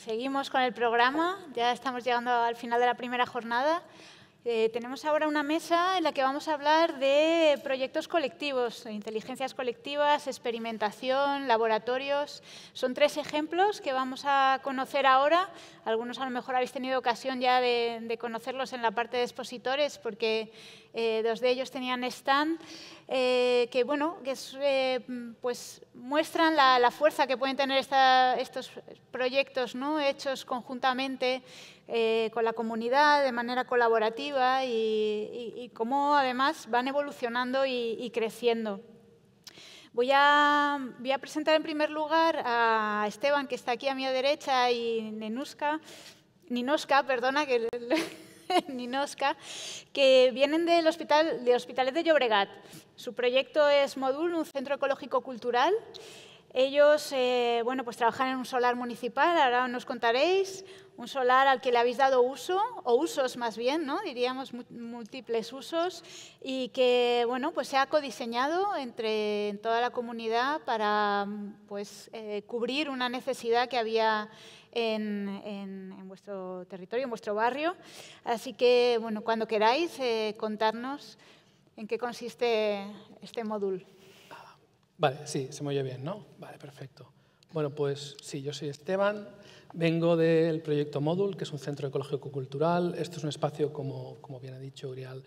seguimos con el programa. Ya estamos llegando al final de la primera jornada. Tenemos ahora una mesa en la que vamos a hablar de proyectos colectivos, inteligencias colectivas, experimentación, laboratorios. Son 3 ejemplos que vamos a conocer ahora. Algunos a lo mejor habéis tenido ocasión ya de conocerlos en la parte de expositores, porque 2 de ellos tenían stand, que pues muestran la fuerza que pueden tener estos proyectos, ¿no?, hechos conjuntamente con la comunidad, de manera colaborativa y cómo además van evolucionando y creciendo. Voy a presentar en primer lugar a Esteban, que está aquí a mi derecha, y Ninoska, que vienen del Hospitalet de Llobregat. Su proyecto es Modul, un centro ecológico cultural. Ellos pues trabajan en un solar municipal, ahora nos contaréis, un solar al que le habéis dado uso, o usos más bien, ¿no?, diríamos múltiples usos, y que pues se ha codiseñado en toda la comunidad para cubrir una necesidad que había en vuestro territorio, en vuestro barrio. Así que, cuando queráis, contarnos en qué consiste este módulo. Vale, sí, se me oye bien, ¿no? Vale, perfecto. Bueno, pues sí, yo soy Esteban, vengo del proyecto Modul, que es un centro ecológico cultural. Esto es un espacio, como bien ha dicho Urial,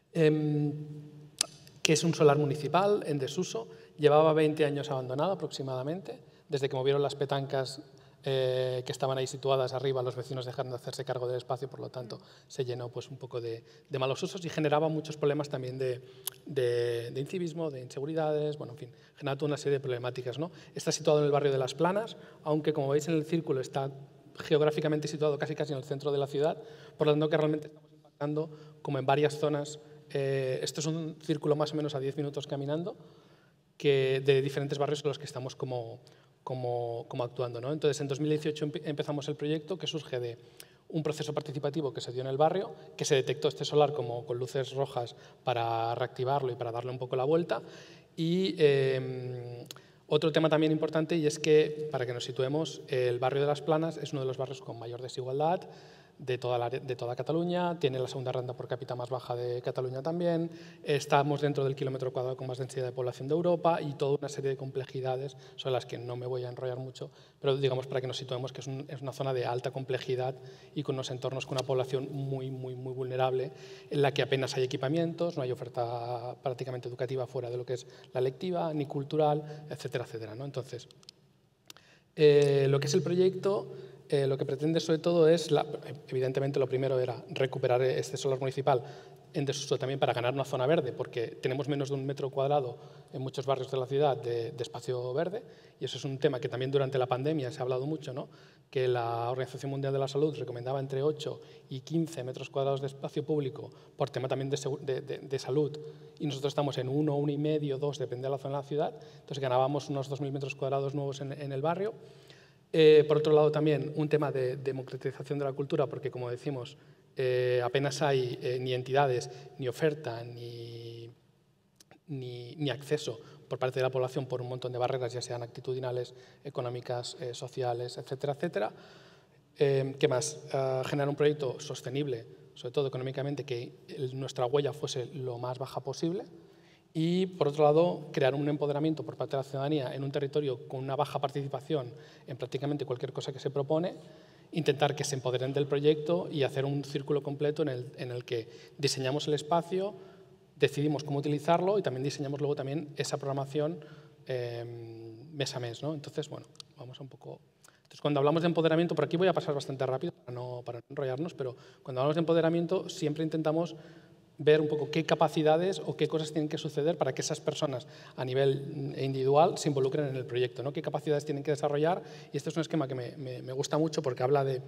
que es un solar municipal en desuso. Llevaba 20 años abandonado aproximadamente, desde que movieron las petancas que estaban ahí situadas arriba. Los vecinos dejaron de hacerse cargo del espacio, por lo tanto se llenó pues un poco de malos usos y generaba muchos problemas también de incivismo, de inseguridades, en fin, generaba toda una serie de problemáticas, ¿no? Está situado en el barrio de Las Planas, aunque como veis en el círculo está geográficamente situado casi en el centro de la ciudad, por lo tanto que realmente estamos impactando como en varias zonas. Esto es un círculo más o menos a 10 minutos caminando, de diferentes barrios en los que estamos como actuando, ¿no? Entonces, en 2018 empezamos el proyecto, que surge de un proceso participativo que se dio en el barrio, que se detectó este solar como con luces rojas para reactivarlo y para darle un poco la vuelta. Y otro tema también importante, y es que, para que nos situemos, el barrio de Las Planas es uno de los barrios con mayor desigualdad de toda Cataluña, tiene la segunda renta per cápita más baja de Cataluña también, estamos dentro del kilómetro cuadrado con más densidad de población de Europa y toda una serie de complejidades sobre las que no me voy a enrollar mucho, pero digamos para que nos situemos que es una zona de alta complejidad y con unos entornos con una población muy vulnerable, en la que apenas hay equipamientos, no hay oferta prácticamente educativa fuera de lo que es la lectiva, ni cultural, etcétera, etcétera, ¿no? Entonces, lo que es el proyecto, lo que pretende sobre todo es, evidentemente lo primero era recuperar este solar municipal en desuso también para ganar una zona verde, porque tenemos menos de 1 metro cuadrado en muchos barrios de la ciudad de espacio verde, y eso es un tema que también durante la pandemia se ha hablado mucho, ¿no?, que la Organización Mundial de la Salud recomendaba entre 8 y 15 metros cuadrados de espacio público por tema también de salud, y nosotros estamos en 1, 1,5, 2, depende de la zona de la ciudad, entonces ganábamos unos 2.000 metros cuadrados nuevos en el barrio. Por otro lado, también un tema de democratización de la cultura, porque, como decimos, apenas hay ni entidades, ni oferta, ni acceso por parte de la población por un montón de barreras, ya sean actitudinales, económicas, sociales, etcétera, etcétera. ¿Qué más? Generar un proyecto sostenible, sobre todo económicamente, que nuestra huella fuese lo más baja posible. Y, por otro lado, crear un empoderamiento por parte de la ciudadanía en un territorio con una baja participación en prácticamente cualquier cosa que se propone, intentar que se empoderen del proyecto y hacer un círculo completo en el que diseñamos el espacio, decidimos cómo utilizarlo y también diseñamos luego también esa programación mes a mes, ¿no? Entonces, vamos a un poco... Entonces, cuando hablamos de empoderamiento, por aquí voy a pasar bastante rápido para no enrollarnos, pero cuando hablamos de empoderamiento siempre intentamos ver un poco qué capacidades o qué cosas tienen que suceder para que esas personas a nivel individual se involucren en el proyecto, ¿no? Qué capacidades tienen que desarrollar, y este es un esquema que me gusta mucho porque habla de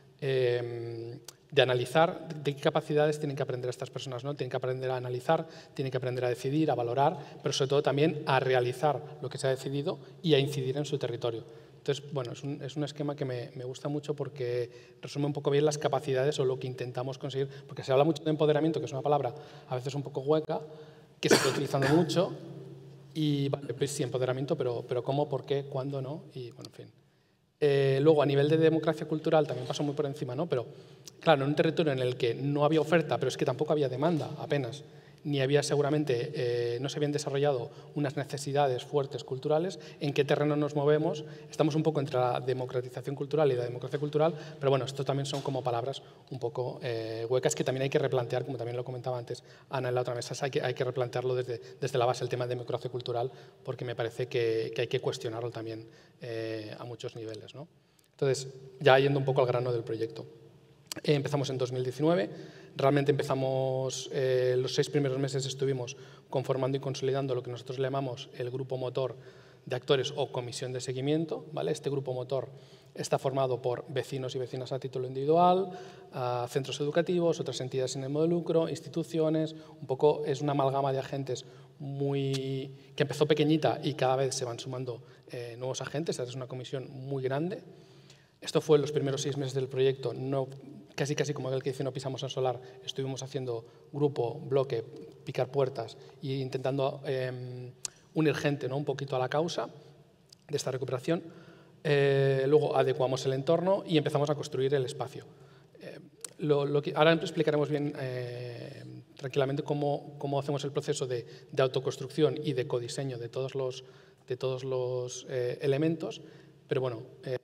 analizar de qué capacidades tienen que aprender estas personas, ¿no? Tienen que aprender a analizar, tienen que aprender a decidir, a valorar, pero sobre todo también a realizar lo que se ha decidido y a incidir en su territorio. Entonces, es un esquema que me gusta mucho porque resume un poco bien las capacidades o lo que intentamos conseguir, porque se habla mucho de empoderamiento, que es una palabra a veces un poco hueca, que se está utilizando mucho, y vale, pues sí, empoderamiento, pero ¿cómo, por qué, cuándo, no? Y, en fin. Luego, a nivel de democracia cultural, también pasó muy por encima, ¿no? Pero, claro, en un territorio en el que no había oferta, pero es que tampoco había demanda apenas, ni había seguramente, no se habían desarrollado unas necesidades fuertes culturales, ¿en qué terreno nos movemos? Estamos un poco entre la democratización cultural y la democracia cultural, pero bueno, esto también son como palabras un poco huecas que también hay que replantear, como también lo comentaba antes Ana en la otra mesa, hay que replantearlo desde la base, el tema de democracia cultural, porque me parece que hay que cuestionarlo también a muchos niveles, ¿no? Entonces, ya yendo un poco al grano del proyecto. Empezamos en 2019, realmente empezamos, los 6 primeros meses estuvimos conformando y consolidando lo que nosotros llamamos el grupo motor de actores o comisión de seguimiento, ¿vale? Este grupo motor está formado por vecinos y vecinas a título individual, centros educativos, otras entidades sin ánimo de lucro, instituciones, un poco es una amalgama de agentes que empezó pequeñita y cada vez se van sumando nuevos agentes, es una comisión muy grande. Esto fue en los primeros 6 meses del proyecto, casi como el que dice No pisamos el solar, estuvimos haciendo grupo, bloque, picar puertas e intentando unir gente, ¿no? Un poquito a la causa de esta recuperación. Luego adecuamos el entorno y empezamos a construir el espacio. Ahora explicaremos bien tranquilamente cómo hacemos el proceso de autoconstrucción y de codiseño de todos los elementos, pero bueno.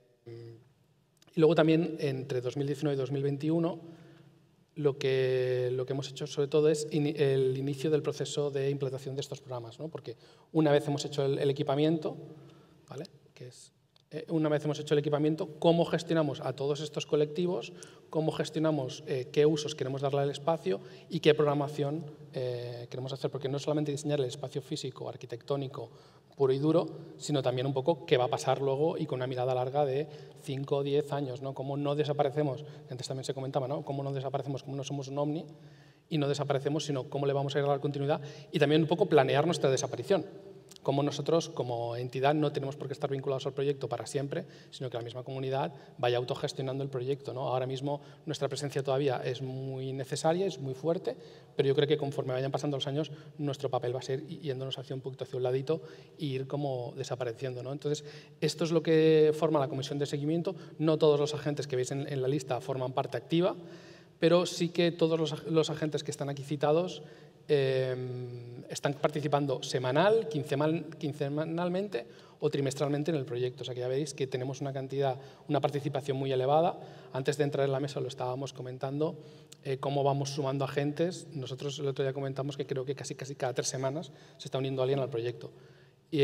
Y luego también, entre 2019 y 2021, lo que hemos hecho sobre todo es el inicio del proceso de implantación de estos programas, ¿no? Porque una vez hemos hecho el equipamiento, ¿vale? Una vez hemos hecho el equipamiento, ¿cómo gestionamos a todos estos colectivos? ¿Cómo gestionamos qué usos queremos darle al espacio y qué programación queremos hacer? Porque no es solamente diseñar el espacio físico, arquitectónico, puro y duro, sino también un poco qué va a pasar luego y con una mirada larga de 5 o 10 años, ¿no? Cómo no desaparecemos, antes también se comentaba, ¿no? Cómo no desaparecemos, cómo no somos un ovni y no desaparecemos, sino cómo le vamos a dar continuidad y también un poco planear nuestra desaparición. Como nosotros, como entidad, no tenemos por qué estar vinculados al proyecto para siempre, sino que la misma comunidad vaya autogestionando el proyecto, ¿no? Ahora mismo nuestra presencia todavía es muy necesaria, es muy fuerte, pero yo creo que conforme vayan pasando los años, nuestro papel va a ser yéndonos hacia un poquito hacia un ladito e ir como desapareciendo, ¿no? Entonces, esto es lo que forma la comisión de seguimiento. No todos los agentes que veis en la lista forman parte activa, pero sí que todos los agentes que están aquí citados están participando semanal, quincenalmente o trimestralmente en el proyecto. O sea que ya veis que tenemos una participación muy elevada. Antes de entrar en la mesa lo estábamos comentando, cómo vamos sumando agentes. Nosotros el otro día comentamos que creo que casi cada 3 semanas se está uniendo alguien al proyecto. Y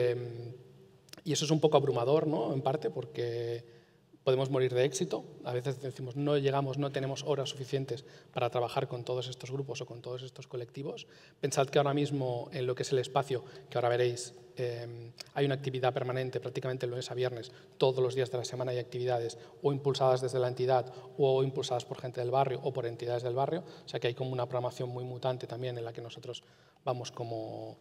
eso es un poco abrumador, ¿no? En parte porque podemos morir de éxito. A veces decimos no llegamos, no tenemos horas suficientes para trabajar con todos estos grupos o con todos estos colectivos. Pensad que ahora mismo en lo que es el espacio, que ahora veréis, hay una actividad permanente prácticamente lunes a viernes, todos los días de la semana hay actividades o impulsadas desde la entidad o impulsadas por gente del barrio o por entidades del barrio. O sea que hay como una programación muy mutante también en la que nosotros vamos como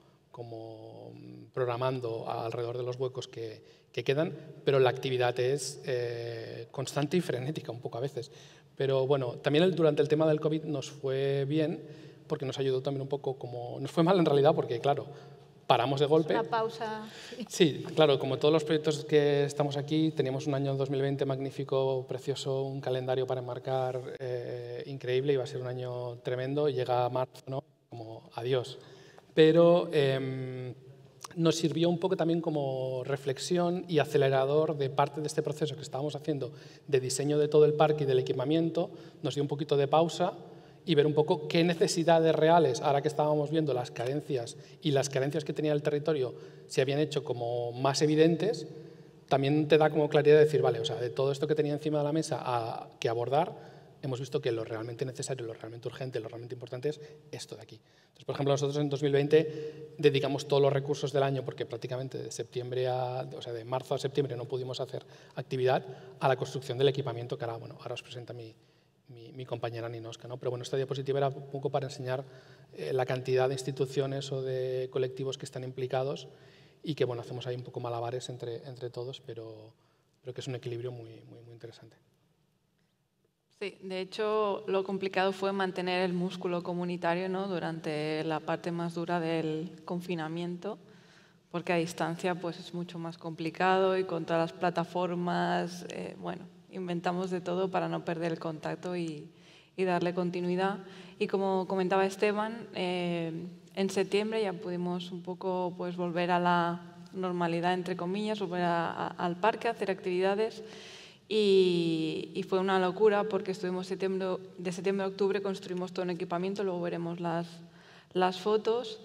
programando alrededor de los huecos que quedan, pero la actividad es constante y frenética un poco a veces. Pero bueno, también durante el tema del COVID nos fue bien porque nos ayudó también un poco nos fue mal en realidad porque, claro, paramos de golpe. Una pausa. Sí, claro, como todos los proyectos que estamos aquí, teníamos un año 2020 magnífico, precioso, un calendario para enmarcar increíble, iba a ser un año tremendo y llega marzo, ¿no? Como adiós. Pero nos sirvió un poco también como reflexión y acelerador de parte de este proceso que estábamos haciendo de diseño de todo el parque y del equipamiento, nos dio un poquito de pausa y ver un poco qué necesidades reales, ahora que estábamos viendo las carencias y las carencias que tenía el territorio se habían hecho como más evidentes, también te da como claridad de decir, vale, o sea, de todo esto que tenía encima de la mesa que abordar, hemos visto que lo realmente necesario, lo realmente urgente, lo realmente importante es esto de aquí. Entonces, por ejemplo, nosotros en 2020 dedicamos todos los recursos del año, porque prácticamente de marzo a septiembre no pudimos hacer actividad, a la construcción del equipamiento que ahora os presenta mi compañera Ninoska, ¿no? Pero bueno, esta diapositiva era un poco para enseñar la cantidad de instituciones o de colectivos que están implicados y que bueno, hacemos ahí un poco malabares entre todos, pero que es un equilibrio muy interesante. Sí, de hecho, lo complicado fue mantener el músculo comunitario, ¿no? Durante la parte más dura del confinamiento, porque a distancia pues, es mucho más complicado y con todas las plataformas, bueno, inventamos de todo para no perder el contacto y darle continuidad. Y como comentaba Esteban, en septiembre ya pudimos un poco pues, volver a la normalidad, entre comillas, volver al parque, a hacer actividades. Y fue una locura porque estuvimos de septiembre a octubre, construimos todo un equipamiento, luego veremos las fotos,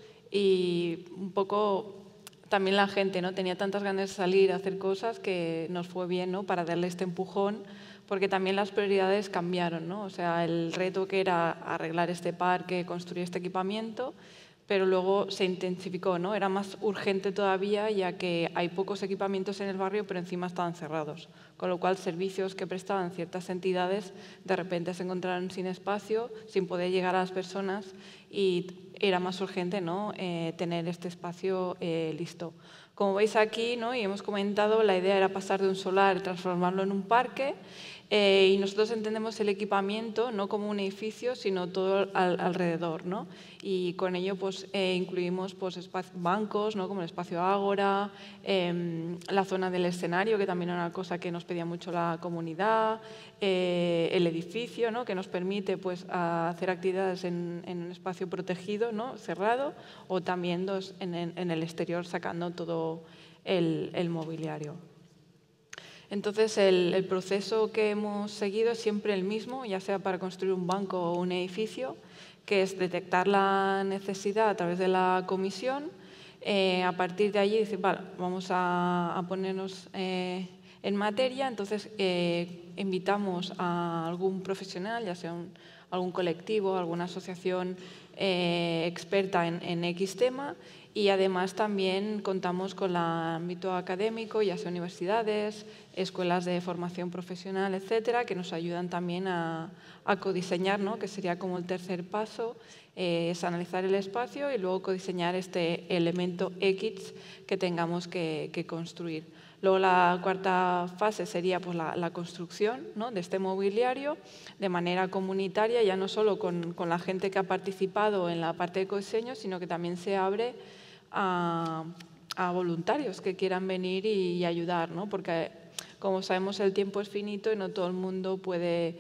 y un poco también la gente, ¿no? Tenía tantas ganas de salir a hacer cosas que nos fue bien, ¿no? Para darle este empujón, porque también las prioridades cambiaron, ¿no? O sea, el reto que era arreglar este parque, construir este equipamiento, pero luego se intensificó, ¿no? Era más urgente todavía, ya que hay pocos equipamientos en el barrio, pero encima estaban cerrados. Con lo cual, servicios que prestaban ciertas entidades de repente se encontraron sin espacio, sin poder llegar a las personas, y era más urgente, ¿no? Tener este espacio listo. Como veis aquí, ¿no? Y hemos comentado, la idea era pasar de un solar y transformarlo en un parque. Y nosotros entendemos el equipamiento no como un edificio, sino todo alrededor, ¿no? Y con ello pues, incluimos pues, bancos, ¿no? Como el espacio Ágora, la zona del escenario, que también era una cosa que nos pedía mucho la comunidad, el edificio, ¿no? Que nos permite pues, hacer actividades en un espacio protegido, ¿no? Cerrado, o también en el exterior sacando todo el mobiliario. Entonces, el proceso que hemos seguido es siempre el mismo, ya sea para construir un banco o un edificio, que es detectar la necesidad a través de la comisión. A partir de allí, decir, vale, vamos a ponernos en materia. Entonces, invitamos a algún profesional, ya sea algún colectivo, alguna asociación experta en X tema, y además también contamos con el ámbito académico, ya sea universidades, escuelas de formación profesional, etcétera, que nos ayudan también a codiseñar, ¿no? Que sería como el tercer paso, es analizar el espacio y luego codiseñar este elemento X que tengamos que construir. Luego la cuarta fase sería pues, la construcción, ¿no? De este mobiliario de manera comunitaria, ya no solo con la gente que ha participado en la parte de codiseño, sino que también se abre a voluntarios que quieran venir y ayudar, ¿no? Porque, como sabemos, el tiempo es finito y no todo el mundo puede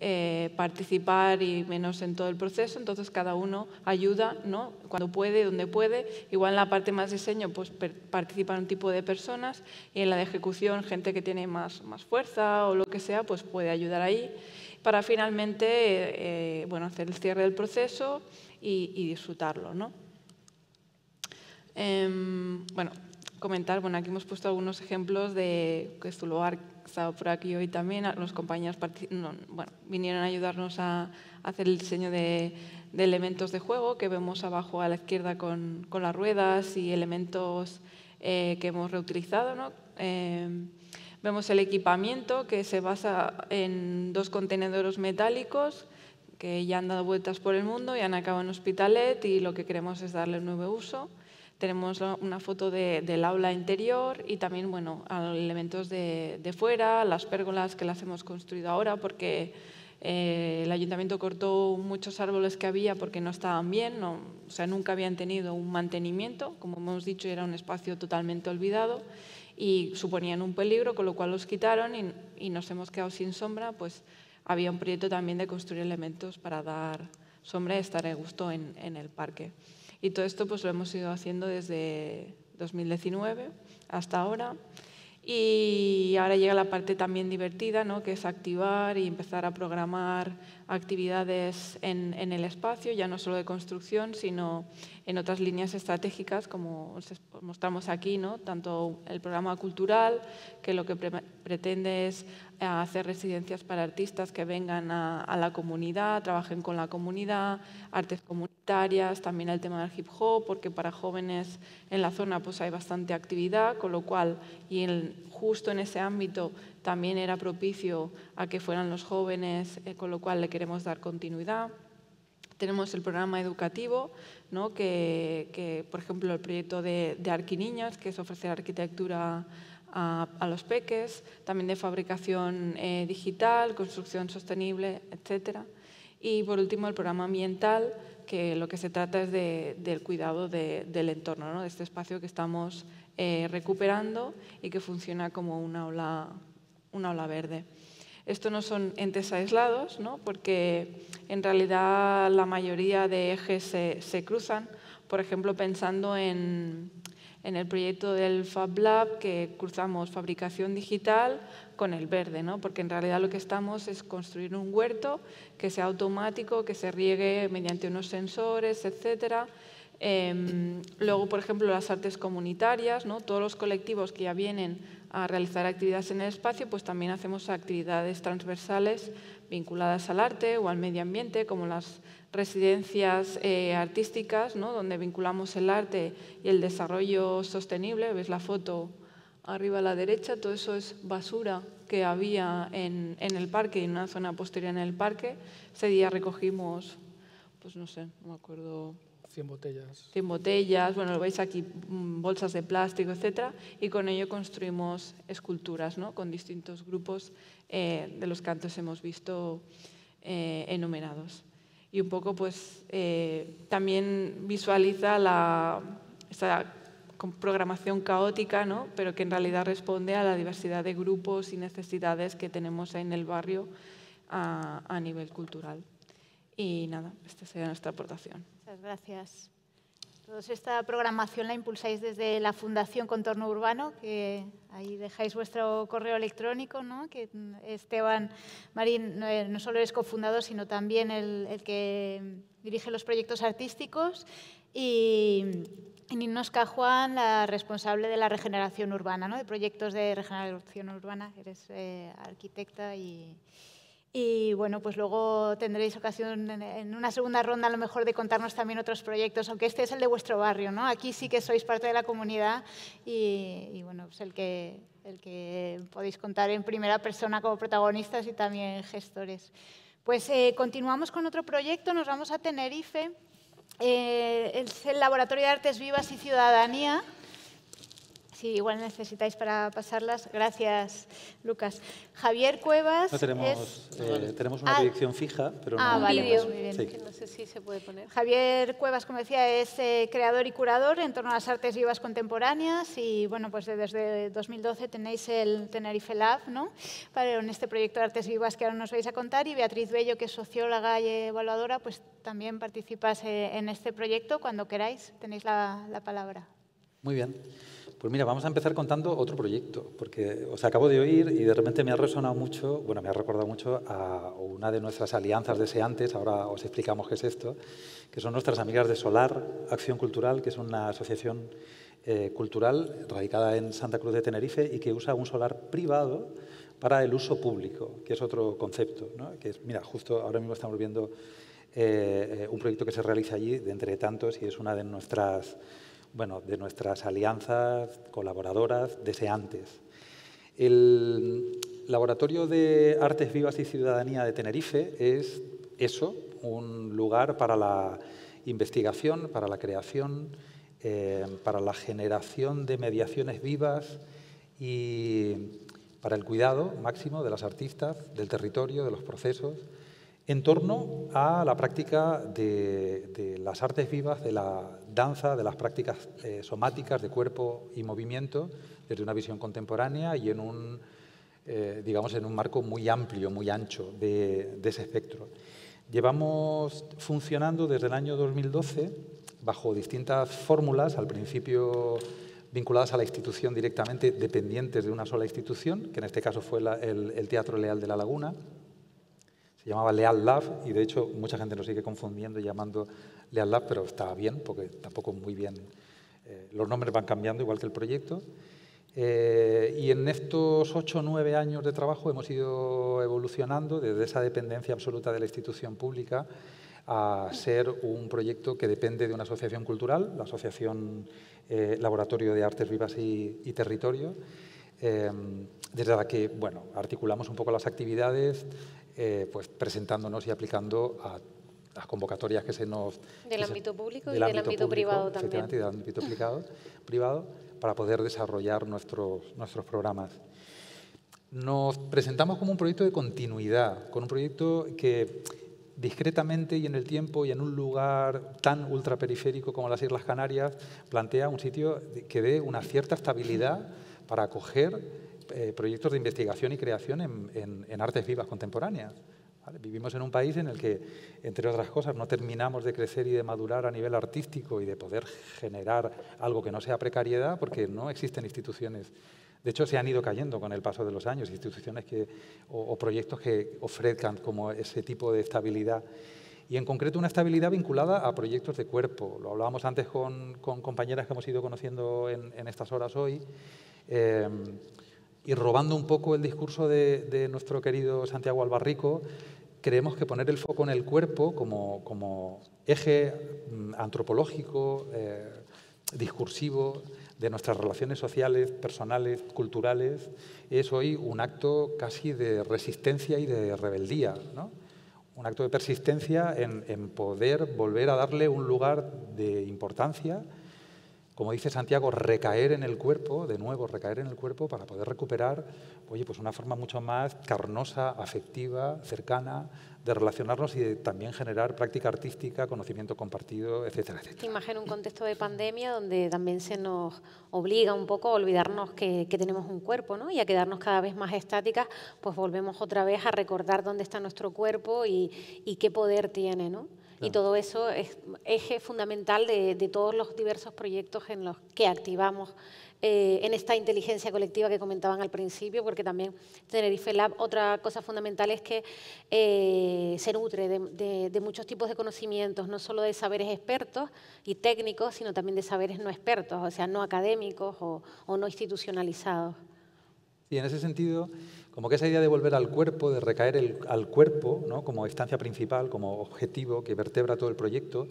participar, y menos en todo el proceso. Entonces, cada uno ayuda, ¿no? Cuando puede, donde puede. Igual en la parte más diseño pues, participan un tipo de personas, y en la de ejecución, gente que tiene más fuerza o lo que sea, pues puede ayudar ahí, para finalmente bueno, hacer el cierre del proceso y disfrutarlo, ¿no? Bueno, comentar, bueno, aquí hemos puesto algunos ejemplos de que Zuluar estaba por aquí hoy también. Los compañeros bueno, vinieron a ayudarnos a hacer el diseño de elementos de juego que vemos abajo a la izquierda con las ruedas y elementos que hemos reutilizado, ¿no? Vemos el equipamiento, que se basa en 2 contenedores metálicos que ya han dado vueltas por el mundo y han acabado en Hospitalet, y lo que queremos es darle un nuevo uso. Tenemos una foto del aula interior y también, bueno, elementos de fuera, las pérgolas que las hemos construido ahora porque el ayuntamiento cortó muchos árboles que había porque no estaban bien, o sea, nunca habían tenido un mantenimiento. Como hemos dicho, era un espacio totalmente olvidado y suponían un peligro, con lo cual los quitaron y nos hemos quedado sin sombra. Pues había un proyecto también de construir elementos para dar sombra y estar a gusto en el parque. Y todo esto pues, lo hemos ido haciendo desde 2019 hasta ahora. Y ahora llega la parte también divertida, ¿no? Que es activar y empezar a programar actividades en el espacio, ya no solo de construcción, sino en otras líneas estratégicas, como os mostramos aquí, ¿no? Tanto el programa cultural, que lo que pretende es hacer residencias para artistas que vengan a la comunidad, trabajen con la comunidad, artes comunitarias, también el tema del hip hop, porque para jóvenes en la zona pues hay bastante actividad, con lo cual, y justo en ese ámbito también era propicio a que fueran los jóvenes, con lo cual le queremos dar continuidad. Tenemos el programa educativo, ¿no? que, por ejemplo, el proyecto de Arquiniños, que es ofrecer arquitectura a los peques, también de fabricación digital, construcción sostenible, etc. Y, por último, el programa ambiental, que lo que se trata es del cuidado del entorno, ¿no? De este espacio que estamos recuperando y que funciona como una ola verde. Esto no son entes aislados, ¿no? Porque en realidad la mayoría de ejes se cruzan. Por ejemplo, pensando en el proyecto del Fab Lab, que cruzamos fabricación digital con el verde, ¿no? Porque en realidad lo que estamos es construir un huerto que sea automático, que se riegue mediante unos sensores, etcétera. Luego, por ejemplo, las artes comunitarias, ¿no? Todos los colectivos que ya vienen a realizar actividades en el espacio, pues también hacemos actividades transversales vinculadas al arte o al medio ambiente, como las residencias artísticas, ¿no? Donde vinculamos el arte y el desarrollo sostenible. ¿Ves la foto arriba a la derecha? Todo eso es basura que había en el parque, en una zona posterior en el parque. Ese día recogimos, pues no sé, no me acuerdo... 100 botellas. 100 botellas, bueno, lo veis aquí, bolsas de plástico, etcétera, y con ello construimos esculturas, ¿no? Con distintos grupos de los que antes hemos visto enumerados. Y un poco, pues, también visualiza esta programación caótica, ¿no? Pero que en realidad responde a la diversidad de grupos y necesidades que tenemos en el barrio a nivel cultural. Y nada, esta sería nuestra aportación. Muchas gracias. Toda esta programación la impulsáis desde la Fundación Contorno Urbano, que ahí dejáis vuestro correo electrónico, ¿no? Que Esteban Marín no solo es cofundador, sino también el que dirige los proyectos artísticos, y Ninoska Juan, la responsable de la regeneración urbana, ¿no? De proyectos de regeneración urbana. Eres arquitecta y bueno, pues luego tendréis ocasión en una segunda ronda a lo mejor de contarnos también otros proyectos, aunque este es el de vuestro barrio, ¿no? Aquí sí que sois parte de la comunidad y bueno, pues el que podéis contar en primera persona como protagonistas y también gestores. Pues continuamos con otro proyecto, nos vamos a Tenerife. Es el Laboratorio de Artes Vivas y Ciudadanía. Sí, igual necesitáis para pasarlas. Gracias, Lucas. Javier Cuevas. No tenemos una dirección fija, pero no. Vale, vídeo, pues muy bien. Sí. que no sé si se puede poner. Javier Cuevas, como decía, es creador y curador en torno a las artes vivas contemporáneas y bueno, pues desde 2012 tenéis el Tenerife Lab, ¿no? En este proyecto de artes vivas que ahora nos vais a contar, y Beatriz Bello, que es socióloga y evaluadora, pues también participas en este proyecto. Cuando queráis, tenéis la palabra. Muy bien. Pues mira, vamos a empezar contando otro proyecto, porque os acabo de oír y de repente me ha resonado mucho, bueno, me ha recordado mucho a una de nuestras alianzas deseantes, ahora os explicamos qué es esto, que son nuestras amigas de Solar Acción Cultural, que es una asociación cultural radicada en Santa Cruz de Tenerife y que usa un solar privado para el uso público, que es otro concepto, ¿no? Que es, mira, justo ahora mismo estamos viendo un proyecto que se realiza allí, de entre tantos, y es una de nuestras alianzas colaboradoras deseantes. El Laboratorio de Artes Vivas y Ciudadanía de Tenerife es eso, un lugar para la investigación, para la creación, para la generación de mediaciones vivas y para el cuidado máximo de las artistas, del territorio, de los procesos, en torno a la práctica de las artes vivas, de la danza, de las prácticas somáticas de cuerpo y movimiento, desde una visión contemporánea y en un marco muy amplio, muy ancho de ese espectro. Llevamos funcionando desde el año 2012 bajo distintas fórmulas, al principio vinculadas a la institución directamente, dependientes de una sola institución, que en este caso fue el Teatro Leal de la Laguna. Se llamaba Leal Lab y, de hecho, mucha gente lo sigue confundiendo y llamando Leal Lab, pero está bien, porque tampoco muy bien. Los nombres van cambiando, igual que el proyecto. Y en estos 8 o 9 años de trabajo hemos ido evolucionando desde esa dependencia absoluta de la institución pública a ser un proyecto que depende de una asociación cultural, la Asociación Laboratorio de Artes Vivas y Territorio, desde la que articulamos un poco las actividades, pues presentándonos y aplicando a las convocatorias que se nos... Del ámbito público y del ámbito privado también. Efectivamente, y del ámbito privado, para poder desarrollar nuestros programas. Nos presentamos como un proyecto de continuidad, con un proyecto que discretamente y en el tiempo y en un lugar tan ultraperiférico como las Islas Canarias, plantea un sitio que dé una cierta estabilidad para acoger proyectos de investigación y creación en artes vivas contemporáneas. ¿Vale? Vivimos en un país en el que, entre otras cosas, no terminamos de crecer y de madurar a nivel artístico y de poder generar algo que no sea precariedad porque no existen instituciones. De hecho, se han ido cayendo con el paso de los años instituciones o proyectos que ofrezcan como ese tipo de estabilidad. Y en concreto una estabilidad vinculada a proyectos de cuerpo. Lo hablábamos antes con compañeras que hemos ido conociendo en estas horas hoy. Y robando un poco el discurso de nuestro querido Santiago Albarrico, creemos que poner el foco en el cuerpo como eje antropológico, discursivo, de nuestras relaciones sociales, personales, culturales, es hoy un acto casi de resistencia y de rebeldía, ¿no? Un acto de persistencia en poder volver a darle un lugar de importancia, como dice Santiago, recaer en el cuerpo, de nuevo recaer en el cuerpo para poder recuperar, oye, pues una forma mucho más carnosa, afectiva, cercana, de relacionarnos y de también generar práctica artística, conocimiento compartido, etcétera, etcétera. Imagino un contexto de pandemia donde también se nos obliga un poco a olvidarnos que tenemos un cuerpo, ¿no? Y a quedarnos cada vez más estáticas, pues volvemos otra vez a recordar dónde está nuestro cuerpo y qué poder tiene, ¿no? Claro. Y todo eso es eje fundamental de todos los diversos proyectos en los que activamos en esta inteligencia colectiva que comentaban al principio, porque también Tenerife Lab, otra cosa fundamental es que se nutre de muchos tipos de conocimientos, no solo de saberes expertos y técnicos, sino también de saberes no expertos, o sea, no académicos o no institucionalizados. Y en ese sentido, como que esa idea de volver al cuerpo, de recaer al cuerpo, ¿no? Como instancia principal, como objetivo que vertebra todo el proyecto,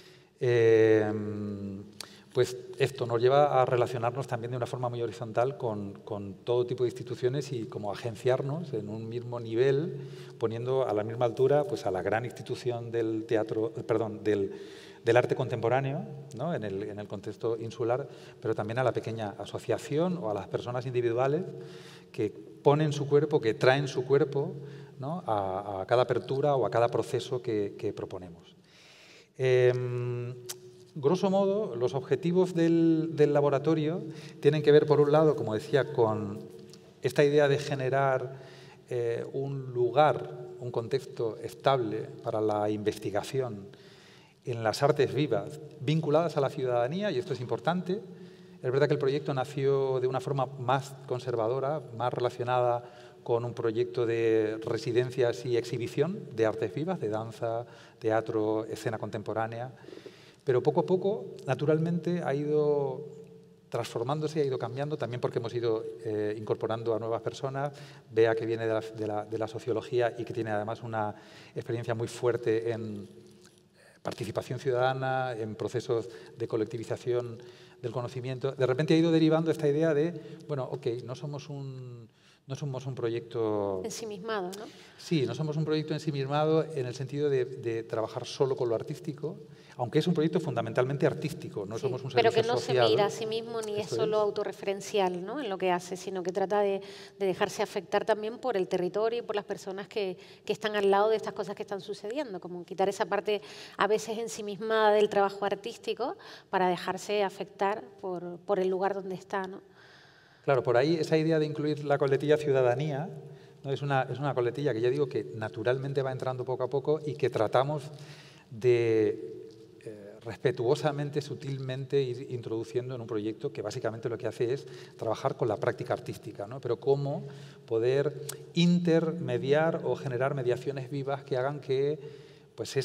pues esto nos lleva a relacionarnos también de una forma muy horizontal con todo tipo de instituciones y como agenciarnos en un mismo nivel, poniendo a la misma altura pues a la gran institución del teatro, perdón, del arte contemporáneo, ¿no? en el contexto insular, pero también a la pequeña asociación o a las personas individuales que ponen su cuerpo, que traen su cuerpo, ¿no? a cada apertura o a cada proceso que proponemos. Grosso modo, los objetivos del laboratorio tienen que ver, por un lado, como decía, con esta idea de generar un lugar, un contexto estable para la investigación en las artes vivas vinculadas a la ciudadanía, y esto es importante. Es verdad que el proyecto nació de una forma más conservadora, más relacionada con un proyecto de residencias y exhibición de artes vivas, de danza, teatro, escena contemporánea. Pero poco a poco, naturalmente, ha ido transformándose, ha ido cambiando, también porque hemos ido incorporando a nuevas personas. Bea, que viene de la sociología y que tiene además una experiencia muy fuerte en participación ciudadana, en procesos de colectivización del conocimiento. De repente ha ido derivando esta idea de, bueno, ok, no somos un proyecto ensimismado, ¿no? Sí, no somos un proyecto ensimismado en el sentido de trabajar solo con lo artístico, aunque es un proyecto fundamentalmente artístico, no somos un servicio social. Pero que no se mira a sí mismo ni es solo autorreferencial, ¿no? En lo que hace, sino que trata de dejarse afectar también por el territorio y por las personas que están al lado de estas cosas que están sucediendo, como quitar esa parte a veces ensimismada del trabajo artístico para dejarse afectar por el lugar donde está, ¿no? Claro, por ahí esa idea de incluir la coletilla ciudadanía, ¿no? es una coletilla que ya digo que naturalmente va entrando poco a poco y que tratamos de respetuosamente, sutilmente ir introduciendo en un proyecto que básicamente lo que hace es trabajar con la práctica artística, ¿no? Pero cómo poder intermediar o generar mediaciones vivas que hagan que pues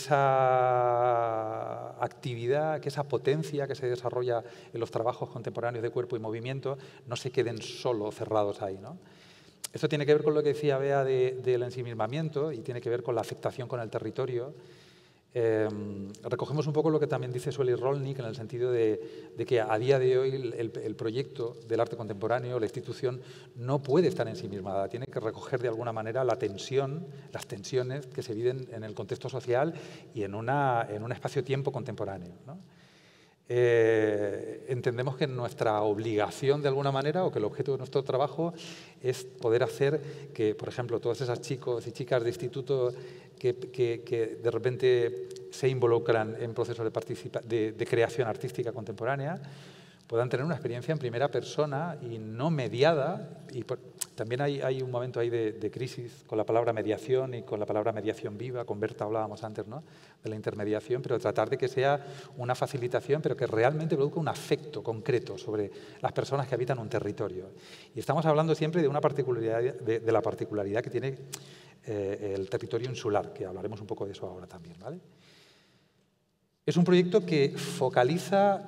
esa actividad, que esa potencia que se desarrolla en los trabajos contemporáneos de cuerpo y movimiento no se queden solo cerrados ahí, ¿no? Esto tiene que ver con lo que decía Bea del ensimismamiento y tiene que ver con la afectación con el territorio. Recogemos un poco lo que también dice Sueli Rolnik en el sentido de que a día de hoy el proyecto del arte contemporáneo, la institución, no puede estar ensimismada, tiene que recoger de alguna manera la tensión, las tensiones que se viven en el contexto social y en un espacio-tiempo contemporáneo, ¿no? entendemos que nuestra obligación de alguna manera, o que el objeto de nuestro trabajo es poder hacer que, por ejemplo, todos esos chicos y chicas de instituto que de repente se involucran en procesos de creación artística contemporánea puedan tener una experiencia en primera persona y no mediada. Y también hay un momento ahí de crisis con la palabra mediación y con la palabra mediación viva. Con Berta hablábamos antes, ¿no?, de la intermediación, pero tratar de que sea una facilitación, pero que realmente produzca un afecto concreto sobre las personas que habitan un territorio. Y estamos hablando siempre de una particularidad, de la particularidad que tiene el territorio insular, que hablaremos un poco de eso ahora también, ¿vale? Es un proyecto que focaliza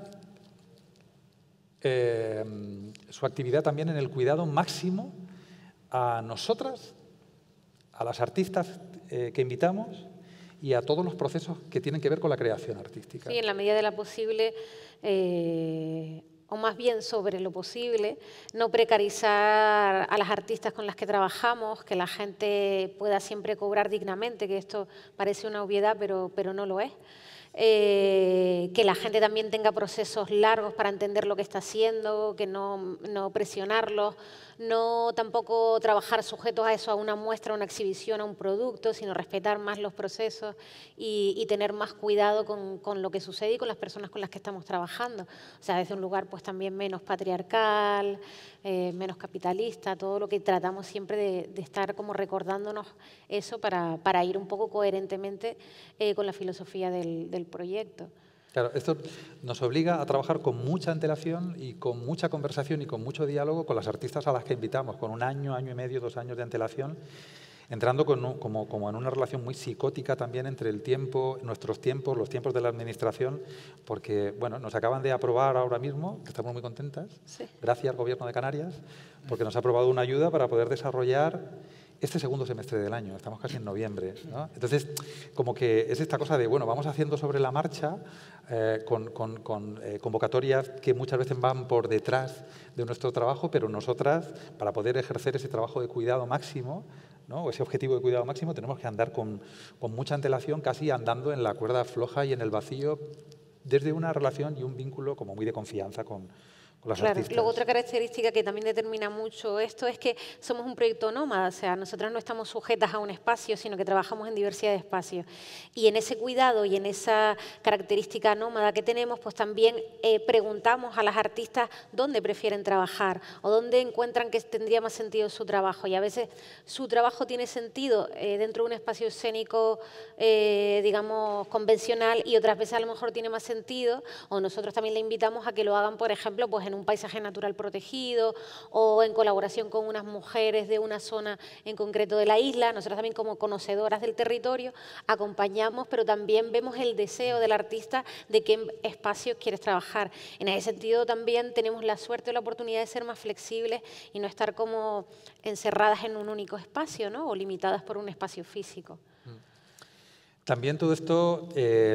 su actividad también en el cuidado máximo a nosotras, a las artistas que invitamos y a todos los procesos que tienen que ver con la creación artística. Sí, en la medida de lo posible, o más bien sobre lo posible, no precarizar a las artistas con las que trabajamos, que la gente pueda siempre cobrar dignamente, que esto parece una obviedad, pero no lo es. Que la gente también tenga procesos largos para entender lo que está haciendo, que no presionarlos, no tampoco trabajar sujetos a eso, a una muestra, a una exhibición, a un producto, sino respetar más los procesos y tener más cuidado con lo que sucede y con las personas con las que estamos trabajando. O sea, desde un lugar pues también menos patriarcal, menos capitalista, todo lo que tratamos siempre de estar como recordándonos eso para ir un poco coherentemente con la filosofía del proyecto. Claro, esto nos obliga a trabajar con mucha antelación y con mucha conversación y con mucho diálogo con las artistas a las que invitamos, con 1 año, año y medio, 2 años de antelación, entrando como en una relación muy psicótica también entre el tiempo, nuestros tiempos, los tiempos de la administración, porque bueno, nos acaban de aprobar ahora mismo, que estamos muy contentas, sí, gracias al Gobierno de Canarias, porque nos ha aprobado una ayuda para poder desarrollar este segundo semestre del año, estamos casi en noviembre, ¿no? Entonces, como que es esta cosa de, bueno, vamos haciendo sobre la marcha con convocatorias que muchas veces van por detrás de nuestro trabajo, pero nosotras, para poder ejercer ese trabajo de cuidado máximo, ¿no?, o ese objetivo de cuidado máximo, tenemos que andar con mucha antelación, casi andando en la cuerda floja y en el vacío, desde una relación y un vínculo como muy de confianza con las artistas. Luego otra característica que también determina mucho esto es que somos un proyecto nómada, o sea, nosotras no estamos sujetas a un espacio, sino que trabajamos en diversidad de espacios. Y en ese cuidado y en esa característica nómada que tenemos, pues también preguntamos a las artistas dónde prefieren trabajar o dónde encuentran que tendría más sentido su trabajo. Y a veces su trabajo tiene sentido dentro de un espacio escénico, digamos, convencional, y otras veces a lo mejor tiene más sentido, o nosotros también le invitamos a que lo hagan, por ejemplo, pues en un paisaje natural protegido o en colaboración con unas mujeres de una zona en concreto de la isla. Nosotros también, como conocedoras del territorio, acompañamos, pero también vemos el deseo del artista de qué espacios quieres trabajar. En ese sentido también tenemos la suerte o la oportunidad de ser más flexibles y no estar como encerradas en un único espacio, ¿no?, o limitadas por un espacio físico. También todo esto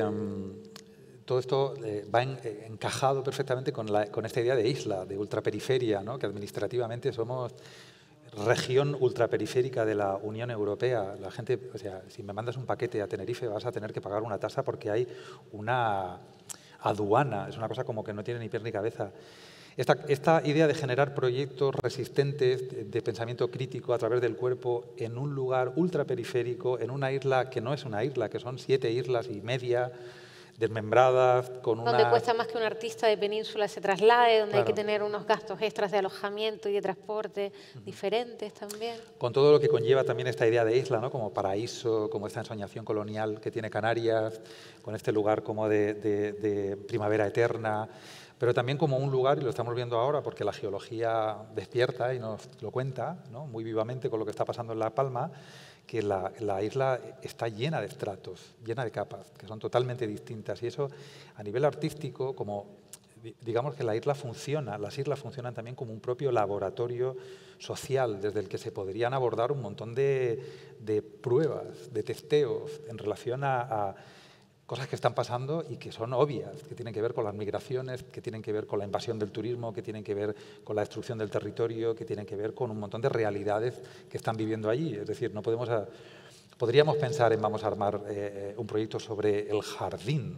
va encajado perfectamente con esta idea de isla, de ultraperiferia, ¿no?, que administrativamente somos región ultraperiférica de la Unión Europea. La gente, o sea, si me mandas un paquete a Tenerife vas a tener que pagar una tasa porque hay una aduana, es una cosa como que no tiene ni pies ni cabeza. Esta idea de generar proyectos resistentes de pensamiento crítico a través del cuerpo en un lugar ultraperiférico, en una isla que no es una isla, que son 7 islas y media, desmembradas, con una... Donde cuesta más que un artista de península se traslade, donde Claro. hay que tener unos gastos extras de alojamiento y de transporte diferentes también. Con todo lo que conlleva también esta idea de isla, ¿no?, como paraíso, como esta ensoñación colonial que tiene Canarias, con este lugar como de primavera eterna, pero también como un lugar, y lo estamos viendo ahora porque la geología despierta y nos lo cuenta, ¿no?, muy vivamente con lo que está pasando en La Palma, que la isla está llena de estratos, llena de capas, que son totalmente distintas. Y eso, a nivel artístico, como digamos que las islas funcionan también como un propio laboratorio social, desde el que se podrían abordar un montón de pruebas, de testeos, en relación a cosas que están pasando y que son obvias, que tienen que ver con las migraciones, que tienen que ver con la invasión del turismo, que tienen que ver con la destrucción del territorio, que tienen que ver con un montón de realidades que están viviendo allí. Es decir, no podríamos pensar en vamos a armar un proyecto sobre el jardín,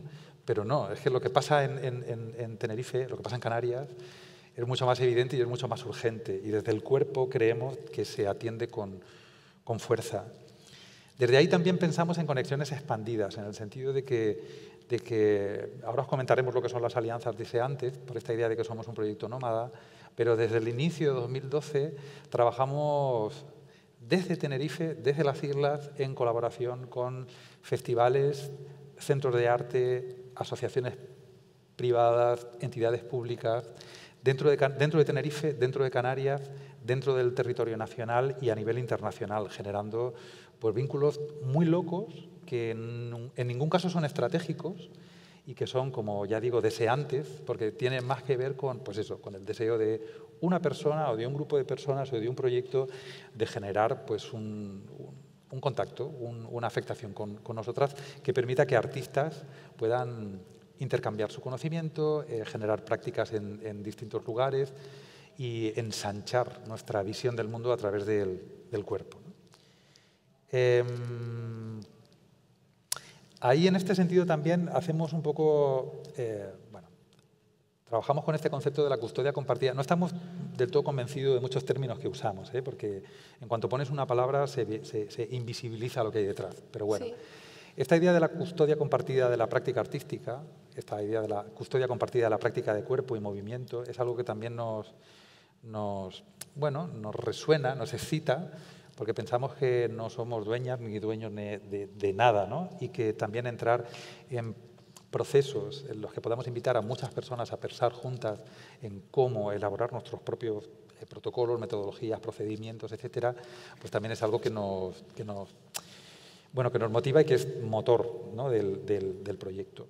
pero no, es que lo que pasa en Tenerife, lo que pasa en Canarias, es mucho más evidente y es mucho más urgente. Y desde el cuerpo creemos que se atiende con fuerza. Desde ahí también pensamos en conexiones expandidas, en el sentido de que ahora os comentaremos lo que son las alianzas deseantes, por esta idea de que somos un proyecto nómada, pero desde el inicio de 2012 trabajamos desde Tenerife, desde las islas, en colaboración con festivales, centros de arte, asociaciones privadas, entidades públicas, dentro de Tenerife, dentro de Canarias, dentro del territorio nacional y a nivel internacional, generando pues, vínculos muy locos que en ningún caso son estratégicos y que son, como ya digo, deseantes, porque tienen más que ver con, pues eso, con el deseo de una persona o de un grupo de personas o de un proyecto de generar pues, un contacto, una afectación con nosotras que permita que artistas puedan intercambiar su conocimiento, generar prácticas en distintos lugares y ensanchar nuestra visión del mundo a través del cuerpo. Ahí, en este sentido, también hacemos un poco, bueno, trabajamos con este concepto de la custodia compartida. No estamos del todo convencidos de muchos términos que usamos, porque en cuanto pones una palabra se invisibiliza lo que hay detrás. Pero bueno, sí. Esta idea de la custodia compartida de la práctica artística, esta idea de la custodia compartida de la práctica de cuerpo y movimiento, es algo que también nos resuena, nos excita, porque pensamos que no somos dueñas ni dueños de nada, ¿no? Y que también entrar en procesos en los que podamos invitar a muchas personas a pensar juntas en cómo elaborar nuestros propios protocolos, metodologías, procedimientos, etcétera, pues también es algo que nos motiva y que es motor, ¿no? del proyecto.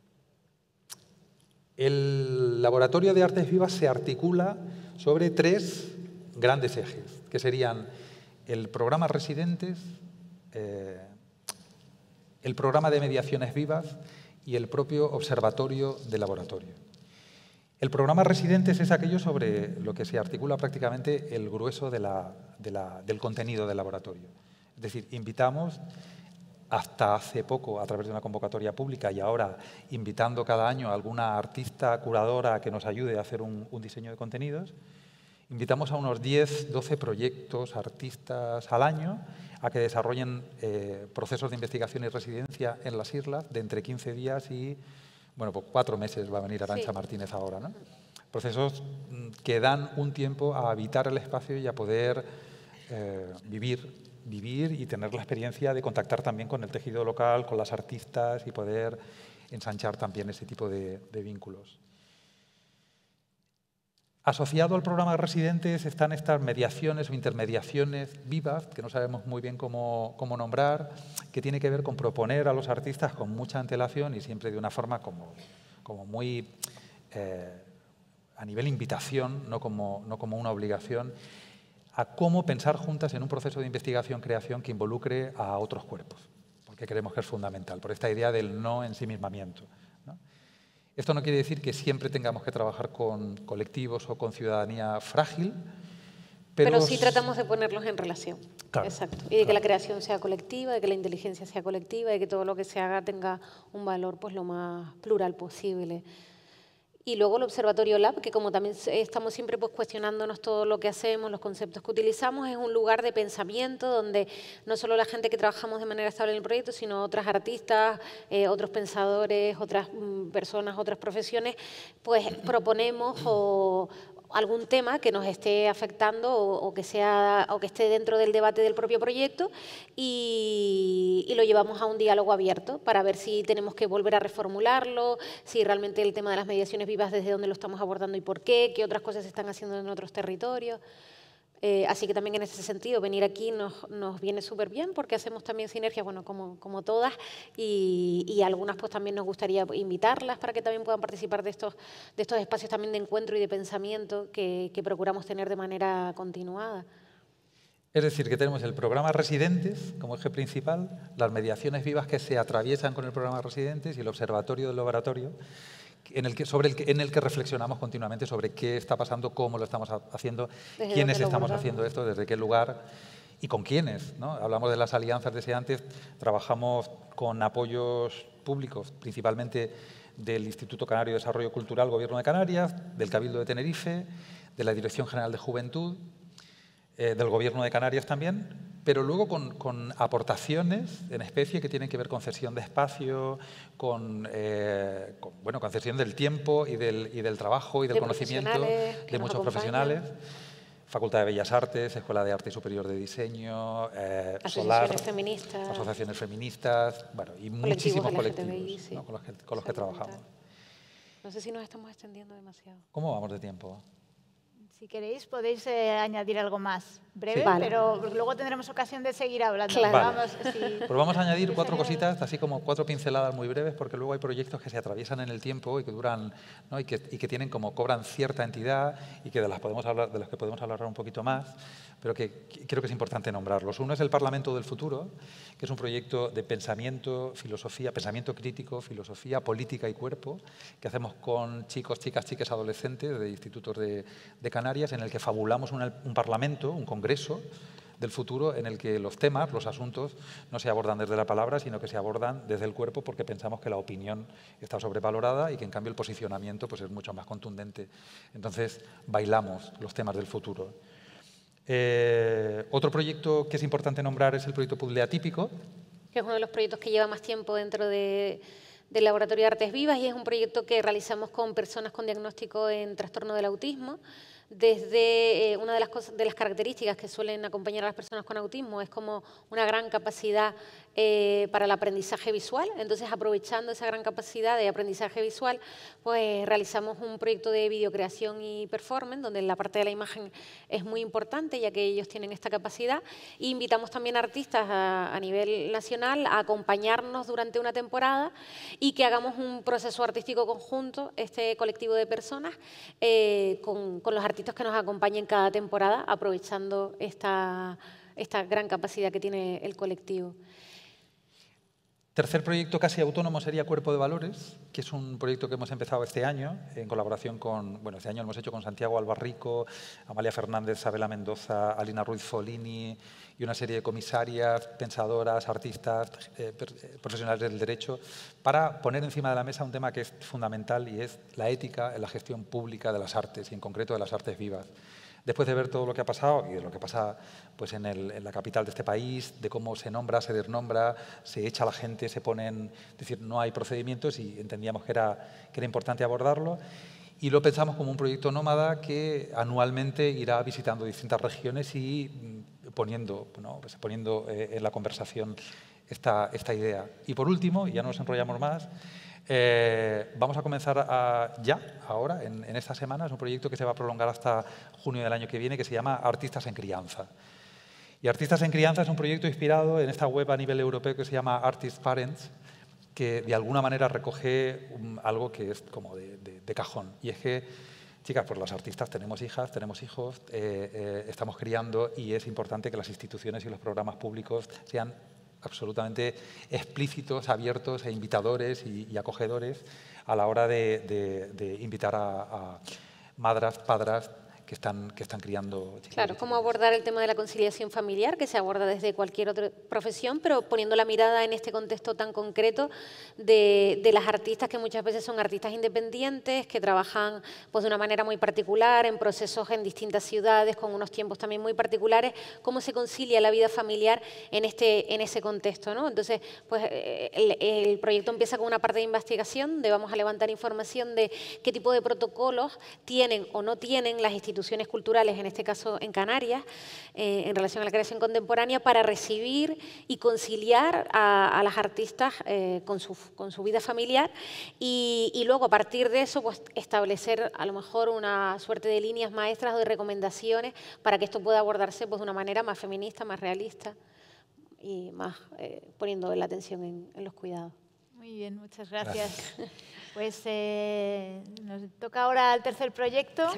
El Laboratorio de Artes Vivas se articula sobre 3 grandes ejes, que serían el programa Residentes, el programa de mediaciones vivas y el propio observatorio de laboratorio. El programa Residentes es aquello sobre lo que se articula prácticamente el grueso del contenido del laboratorio. Es decir, invitamos hasta hace poco a través de una convocatoria pública y ahora invitando cada año a alguna artista curadora que nos ayude a hacer un diseño de contenidos. Invitamos a unos 10, 12 proyectos, artistas al año a que desarrollen procesos de investigación y residencia en las islas de entre 15 días y, bueno, pues 4 meses va a venir Arantxa Martínez ahora, ¿no? Procesos que dan un tiempo a habitar el espacio y a poder vivir y tener la experiencia de contactar también con el tejido local, con las artistas y poder ensanchar también ese tipo de vínculos. Asociado al programa de Residentes están estas mediaciones o intermediaciones vivas, que no sabemos muy bien cómo nombrar, que tiene que ver con proponer a los artistas con mucha antelación y siempre de una forma como muy a nivel invitación, no como una obligación, a cómo pensar juntas en un proceso de investigación-creación que involucre a otros cuerpos, porque creemos que es fundamental, por esta idea del no ensimismamiento, ¿no? Esto no quiere decir que siempre tengamos que trabajar con colectivos o con ciudadanía frágil, pero sí tratamos de ponerlos en relación. Claro, exacto. Y de que la creación sea colectiva, de que la inteligencia sea colectiva, de que todo lo que se haga tenga un valor pues, lo más plural posible. Y luego el Observatorio Lab, que como también estamos siempre pues, cuestionándonos todo lo que hacemos, los conceptos que utilizamos, es un lugar de pensamiento donde no solo la gente que trabajamos de manera estable en el proyecto, sino otras artistas, otros pensadores, otras personas, otras profesiones, pues proponemos algún tema que nos esté afectando o que esté dentro del debate del propio proyecto y lo llevamos a un diálogo abierto para ver si tenemos que volver a reformularlo, si realmente el tema de las mediaciones vivas desde dónde lo estamos abordando y por qué otras cosas se están haciendo en otros territorios. Así que también en ese sentido venir aquí nos viene súper bien porque hacemos también sinergias, bueno, como todas y algunas pues también nos gustaría invitarlas para que también puedan participar de estos espacios también de encuentro y de pensamiento que procuramos tener de manera continuada. Es decir, que tenemos el programa Residentes como eje principal, las mediaciones vivas que se atraviesan con el programa Residentes y el observatorio del laboratorio en el que reflexionamos continuamente sobre qué está pasando, cómo lo estamos haciendo, quiénes estamos haciendo esto, desde qué lugar y con quiénes, ¿no? Hablamos de las alianzas deseantes, trabajamos con apoyos públicos, principalmente del Instituto Canario de Desarrollo Cultural, Gobierno de Canarias, del Cabildo de Tenerife, de la Dirección General de Juventud, del Gobierno de Canarias también, pero luego con aportaciones en especie que tienen que ver con cesión de espacio, con cesión del tiempo y del trabajo y del conocimiento de muchos profesionales. Facultad de Bellas Artes, Escuela de Arte Superior de Diseño, Solar, asociaciones feministas, bueno, y muchísimos colectivos, sí, ¿no? con los que trabajamos. No sé si nos estamos extendiendo demasiado. ¿Cómo vamos de tiempo? Si queréis, podéis añadir algo más breve, sí, vale. Pero luego tendremos ocasión de seguir hablando. Claro. Vamos, Pues vamos a añadir 4 cositas, así como 4 pinceladas muy breves, porque luego hay proyectos que se atraviesan en el tiempo y que duran, ¿no? y que tienen cobran cierta entidad y que de los que podemos hablar un poquito más, pero que creo que es importante nombrarlos. Uno es el Parlamento del Futuro, que es un proyecto de pensamiento, filosofía, pensamiento crítico, filosofía, política y cuerpo, que hacemos con chicos, chicas, chiques, adolescentes de institutos de Canarias, en el que fabulamos un parlamento, un congreso del futuro, en el que los temas, los asuntos, no se abordan desde la palabra, sino que se abordan desde el cuerpo, porque pensamos que la opinión está sobrevalorada y que en cambio el posicionamiento pues, es mucho más contundente. Entonces, bailamos los temas del futuro. Otro proyecto que es importante nombrar es el proyecto Puzzle Atípico, que es uno de los proyectos que lleva más tiempo dentro del Laboratorio de Artes Vivas, y es un proyecto que realizamos con personas con diagnóstico en trastorno del autismo. Desde una de las características que suelen acompañar a las personas con autismo es como una gran capacidad para el aprendizaje visual. Entonces, aprovechando esa gran capacidad de aprendizaje visual, pues realizamos un proyecto de videocreación y performance, donde la parte de la imagen es muy importante, ya que ellos tienen esta capacidad. E invitamos también a artistas a nivel nacional a acompañarnos durante una temporada y que hagamos un proceso artístico conjunto, este colectivo de personas, con los artistas que nos acompañen cada temporada, aprovechando esta gran capacidad que tiene el colectivo. Tercer proyecto casi autónomo sería Cuerpo de Valores, que es un proyecto que hemos empezado este año, en colaboración con, este año lo hemos hecho con Santiago Albarrico, Amalia Fernández, Isabela Mendoza, Alina Ruiz Folini y una serie de comisarias, pensadoras, artistas, profesionales del derecho, para poner encima de la mesa un tema que es fundamental y es la ética en la gestión pública de las artes y en concreto de las artes vivas. Después de ver todo lo que ha pasado y de lo que pasa pues, en la capital de este país, de cómo se nombra, se desnombra, se echa a la gente, es decir, no hay procedimientos y entendíamos que era importante abordarlo. Y lo pensamos como un proyecto nómada que anualmente irá visitando distintas regiones y poniendo en la conversación esta idea. Y por último, y ya no nos enrollamos más, vamos a comenzar ahora, en esta semana, es un proyecto que se va a prolongar hasta junio del año que viene, que se llama Artistas en Crianza. Y Artistas en Crianza es un proyecto inspirado en esta web a nivel europeo que se llama Artist Parents, que de alguna manera recoge algo que es como de cajón. Y es que, chicas, pues los artistas tenemos hijas, tenemos hijos, estamos criando y es importante que las instituciones y los programas públicos sean absolutamente explícitos, abiertos e invitadores y acogedores a la hora de invitar a madres, padres que están criando chicos. Claro, cómo abordar el tema de la conciliación familiar, que se aborda desde cualquier otra profesión, pero poniendo la mirada en este contexto tan concreto de las artistas, que muchas veces son artistas independientes, que trabajan pues, de una manera muy particular, en procesos en distintas ciudades, con unos tiempos también muy particulares, cómo se concilia la vida familiar en ese contexto, ¿no? Entonces, pues el proyecto empieza con una parte de investigación, donde vamos a levantar información de qué tipo de protocolos tienen o no tienen las instituciones culturales, en este caso en Canarias, en relación a la creación contemporánea, para recibir y conciliar a las artistas con su vida familiar y luego a partir de eso pues, establecer a lo mejor una suerte de líneas maestras o de recomendaciones para que esto pueda abordarse pues, de una manera más feminista, más realista y más poniendo la atención en los cuidados. Muy bien, muchas gracias. Pues nos toca ahora el tercer proyecto.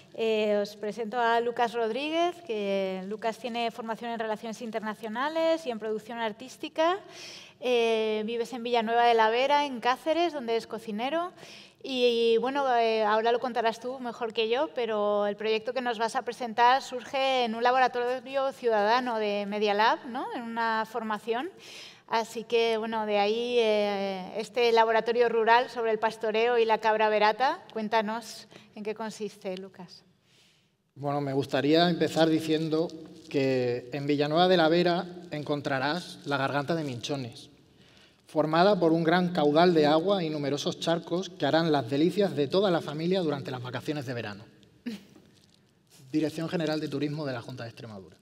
Os presento a Lucas Rodríguez, que Lucas tiene formación en Relaciones Internacionales y en Producción Artística. Vives en Villanueva de la Vera, en Cáceres, donde es cocinero. Y bueno, ahora lo contarás tú mejor que yo, pero el proyecto que nos vas a presentar surge en un laboratorio ciudadano de Media Lab, ¿no? En una formación. Así que, bueno, de ahí este laboratorio rural sobre el pastoreo y la cabra verata. Cuéntanos en qué consiste, Lucas. Bueno, me gustaría empezar diciendo que en Villanueva de la Vera encontrarás la Garganta de Minchones, formada por un gran caudal de agua y numerosos charcos que harán las delicias de toda la familia durante las vacaciones de verano. Dirección General de Turismo de la Junta de Extremadura.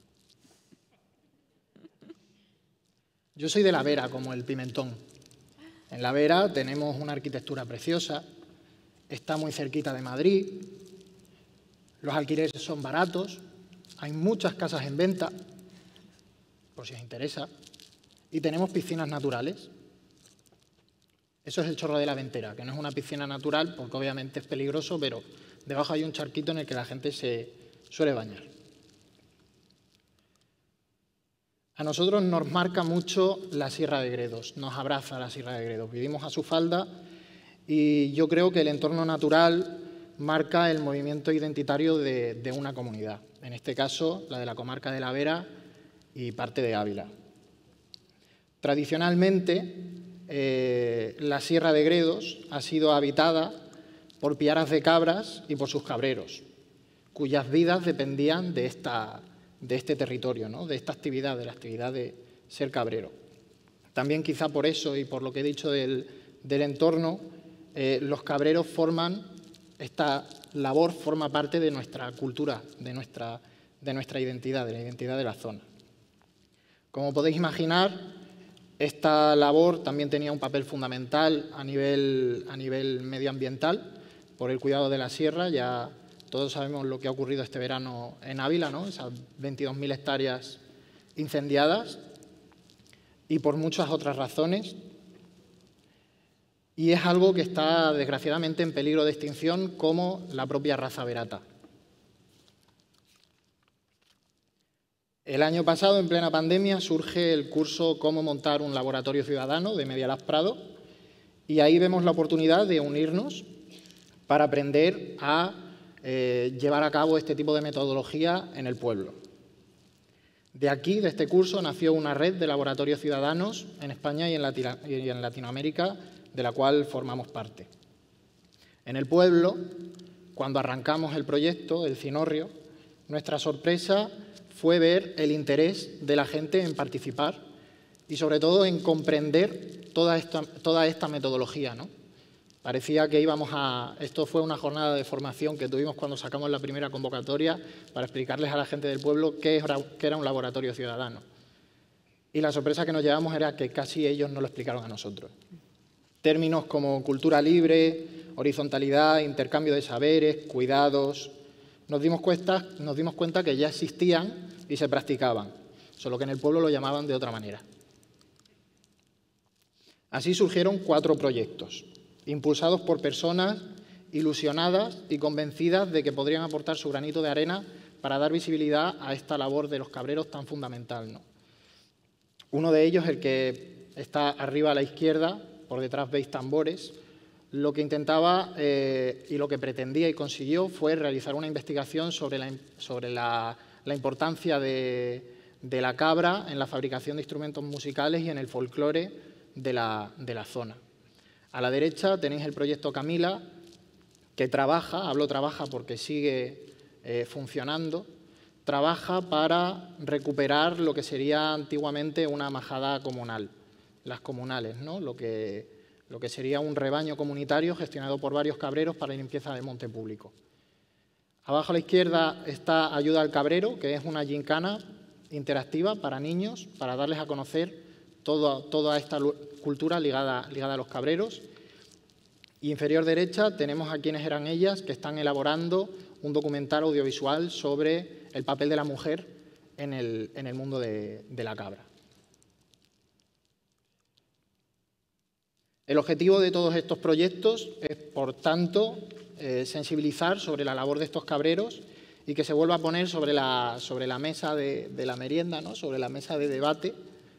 Yo soy de La Vera, como el pimentón. En La Vera tenemos una arquitectura preciosa, está muy cerquita de Madrid, los alquileres son baratos, hay muchas casas en venta, por si os interesa, y tenemos piscinas naturales. Eso es el Chorro de la Ventera, que no es una piscina natural porque obviamente es peligroso, pero debajo hay un charquito en el que la gente se suele bañar. A nosotros nos marca mucho la Sierra de Gredos, nos abraza la Sierra de Gredos. Vivimos a su falda y yo creo que el entorno natural marca el movimiento identitario de una comunidad, en este caso la de la comarca de La Vera y parte de Ávila. Tradicionalmente, la Sierra de Gredos ha sido habitada por piaras de cabras y por sus cabreros, cuyas vidas dependían de este territorio, ¿no? De esta actividad, de la actividad de ser cabrero. También quizá por eso y por lo que he dicho del entorno, los cabreros esta labor forma parte de nuestra cultura, de nuestra identidad, de la identidad de la zona. Como podéis imaginar, esta labor también tenía un papel fundamental a nivel medioambiental por el cuidado de la sierra. Ya todos sabemos lo que ha ocurrido este verano en Ávila, ¿no? Esas 22.000 hectáreas incendiadas, y por muchas otras razones. Y es algo que está desgraciadamente en peligro de extinción, como la propia raza verata. El año pasado, en plena pandemia, surge el curso Cómo montar un laboratorio ciudadano de Medialab Prado, y ahí vemos la oportunidad de unirnos para aprender a llevar a cabo este tipo de metodología en el pueblo. De aquí, de este curso, nació una red de laboratorios ciudadanos en España y en Latinoamérica, de la cual formamos parte. En el pueblo, cuando arrancamos el proyecto, el Cinorrio, nuestra sorpresa fue ver el interés de la gente en participar y sobre todo en comprender toda esta metodología, ¿no? Parecía que esto fue una jornada de formación que tuvimos cuando sacamos la primera convocatoria para explicarles a la gente del pueblo qué era un laboratorio ciudadano. Y la sorpresa que nos llevamos era que casi ellos nos lo explicaron a nosotros. Términos como cultura libre, horizontalidad, intercambio de saberes, cuidados. Nos dimos cuenta que ya existían y se practicaban, solo que en el pueblo lo llamaban de otra manera. Así surgieron 4 proyectos, impulsados por personas ilusionadas y convencidas de que podrían aportar su granito de arena para dar visibilidad a esta labor de los cabreros tan fundamental, ¿no? Uno de ellos, el que está arriba a la izquierda, por detrás veis tambores, lo que intentaba y lo que pretendía y consiguió fue realizar una investigación sobre la importancia de la cabra en la fabricación de instrumentos musicales y en el folclore de la zona. A la derecha tenéis el proyecto Camila, que trabaja porque sigue funcionando, trabaja para recuperar lo que sería antiguamente una majada comunal, las comunales, ¿no? Lo que sería un rebaño comunitario gestionado por varios cabreros para la limpieza del monte público. Abajo a la izquierda está Ayuda al Cabrero, que es una gincana interactiva para niños, para darles a conocer toda esta cultura ligada a los cabreros. Y inferior derecha tenemos a Quiénes eran ellas, que están elaborando un documental audiovisual sobre el papel de la mujer en el mundo de la cabra. El objetivo de todos estos proyectos es, por tanto, sensibilizar sobre la labor de estos cabreros y que se vuelva a poner sobre la mesa de la merienda, ¿no? Sobre la mesa de debate,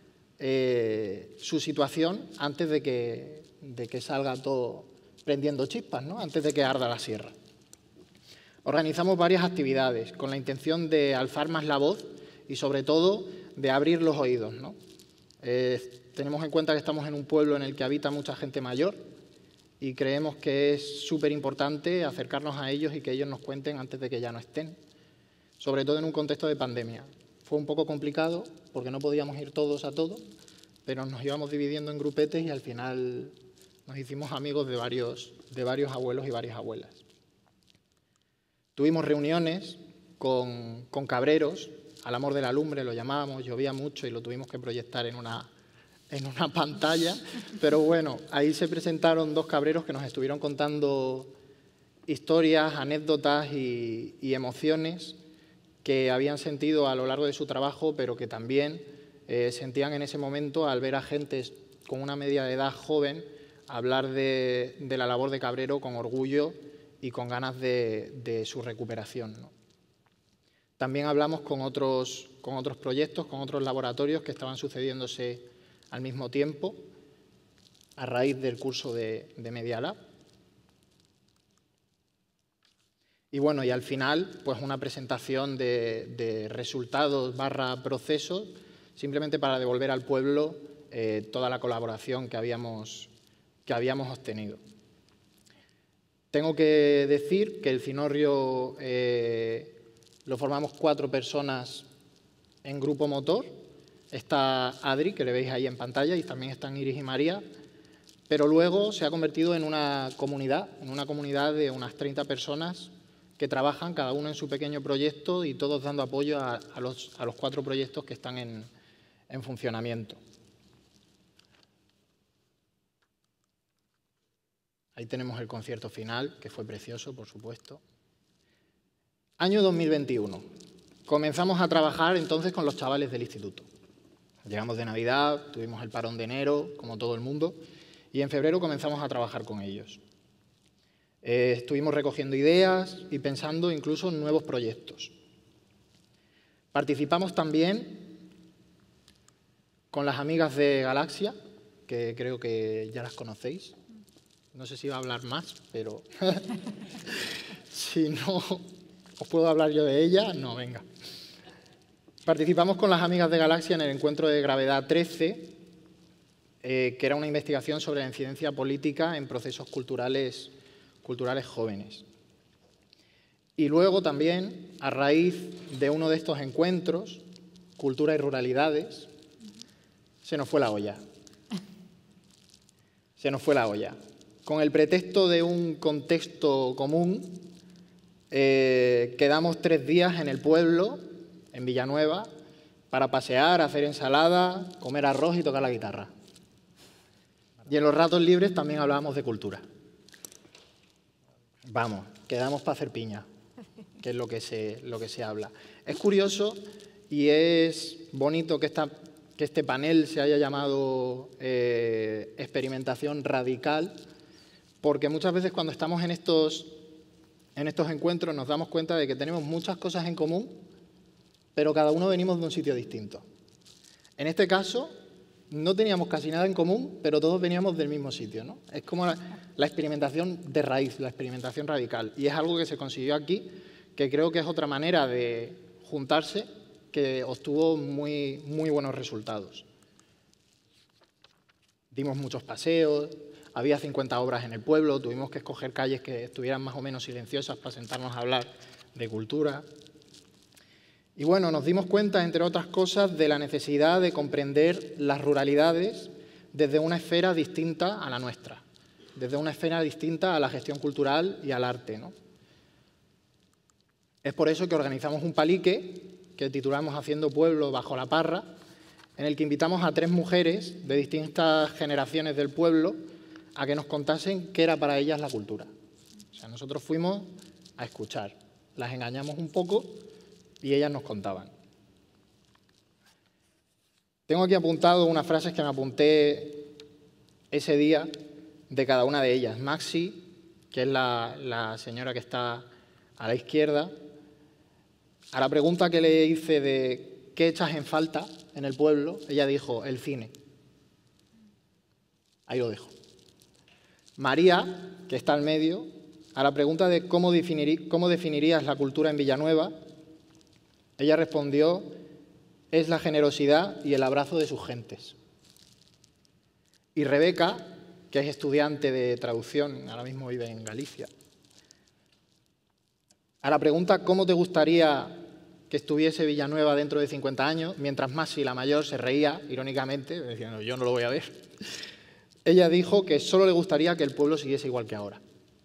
su situación antes de que salga todo prendiendo chispas, ¿no? Antes de que arda la sierra. Organizamos varias actividades con la intención de alzar más la voz y, sobre todo, de abrir los oídos, ¿no? Tenemos en cuenta que estamos en un pueblo en el que habita mucha gente mayor y creemos que es súper importante acercarnos a ellos y que ellos nos cuenten antes de que ya no estén, sobre todo en un contexto de pandemia. Fue un poco complicado porque no podíamos ir todos a todo, pero nos íbamos dividiendo en grupetes y al final nos hicimos amigos de varios abuelos y varias abuelas. Tuvimos reuniones con cabreros, al amor de la lumbre lo llamábamos, llovía mucho y lo tuvimos que proyectar en una pantalla, pero bueno, ahí se presentaron dos cabreros que nos estuvieron contando historias, anécdotas y emociones que habían sentido a lo largo de su trabajo, pero que también sentían en ese momento al ver a gente con una media de edad joven hablar de la labor de cabrero con orgullo y con ganas de su recuperación, ¿no? También hablamos con otros proyectos, con otros laboratorios que estaban sucediéndose al mismo tiempo a raíz del curso de Media Lab. Y bueno, y al final, pues una presentación de resultados / procesos, simplemente para devolver al pueblo toda la colaboración que habíamos obtenido. Tengo que decir que el cinorrio lo formamos 4 personas en grupo motor. Está Adri, que le veis ahí en pantalla, y también están Iris y María, pero luego se ha convertido en una comunidad de unas 30 personas que trabajan cada uno en su pequeño proyecto y todos dando apoyo a los 4 proyectos que están en funcionamiento. Ahí tenemos el concierto final, que fue precioso, por supuesto. Año 2021. Comenzamos a trabajar entonces con los chavales del instituto. Llegamos de Navidad, tuvimos el parón de enero, como todo el mundo, y en febrero comenzamos a trabajar con ellos. Estuvimos recogiendo ideas y pensando incluso en nuevos proyectos. Participamos también con las amigas de Galaxia, que creo que ya las conocéis. No sé si va a hablar más, pero si no, ¿os puedo hablar yo de ella? No, venga. Participamos con las amigas de Galaxia en el encuentro de Gravedad 13, que era una investigación sobre la incidencia política en procesos culturales jóvenes. Y luego también, a raíz de uno de estos encuentros, Cultura y Ruralidades, se nos fue la olla. Se nos fue la olla. Con el pretexto de un contexto común, quedamos 3 días en el pueblo, en Villanueva, para pasear, hacer ensalada, comer arroz y tocar la guitarra. Y en los ratos libres también hablábamos de cultura. Vamos, quedamos para hacer piña, que es lo que se habla. Es curioso y es bonito que este panel se haya llamado experimentación radical, porque muchas veces cuando estamos en estos encuentros nos damos cuenta de que tenemos muchas cosas en común, pero cada uno venimos de un sitio distinto. En este caso, no teníamos casi nada en común, pero todos veníamos del mismo sitio, ¿no? Es como la experimentación de raíz, la experimentación radical. Y es algo que se consiguió aquí, que creo que es otra manera de juntarse, que obtuvo muy, muy buenos resultados. Dimos muchos paseos, había 50 obras en el pueblo, tuvimos que escoger calles que estuvieran más o menos silenciosas para sentarnos a hablar de cultura. Y bueno, nos dimos cuenta, entre otras cosas, de la necesidad de comprender las ruralidades desde una esfera distinta a la nuestra, desde una esfera distinta a la gestión cultural y al arte, ¿no? Es por eso que organizamos un palique que titulamos Haciendo Pueblo bajo la parra, en el que invitamos a 3 mujeres de distintas generaciones del pueblo a que nos contasen qué era para ellas la cultura. O sea, nosotros fuimos a escuchar, las engañamos un poco y ellas nos contaban. Tengo aquí apuntado unas frases que me apunté ese día de cada una de ellas. Maxi, que es la señora que está a la izquierda, a la pregunta que le hice de qué echas en falta en el pueblo, ella dijo, el cine. Ahí lo dejo. María, que está al medio, a la pregunta de cómo definirías la cultura en Villanueva, ella respondió, es la generosidad y el abrazo de sus gentes. y Rebeca, que es estudiante de traducción, ahora mismo vive en Galicia. A la pregunta ¿cómo te gustaría que estuviese Villanueva dentro de 50 años?, mientras Masi, la mayor, se reía irónicamente, diciendo yo no lo voy a ver, ella dijo que solo le gustaría que el pueblo siguiese igual que ahora.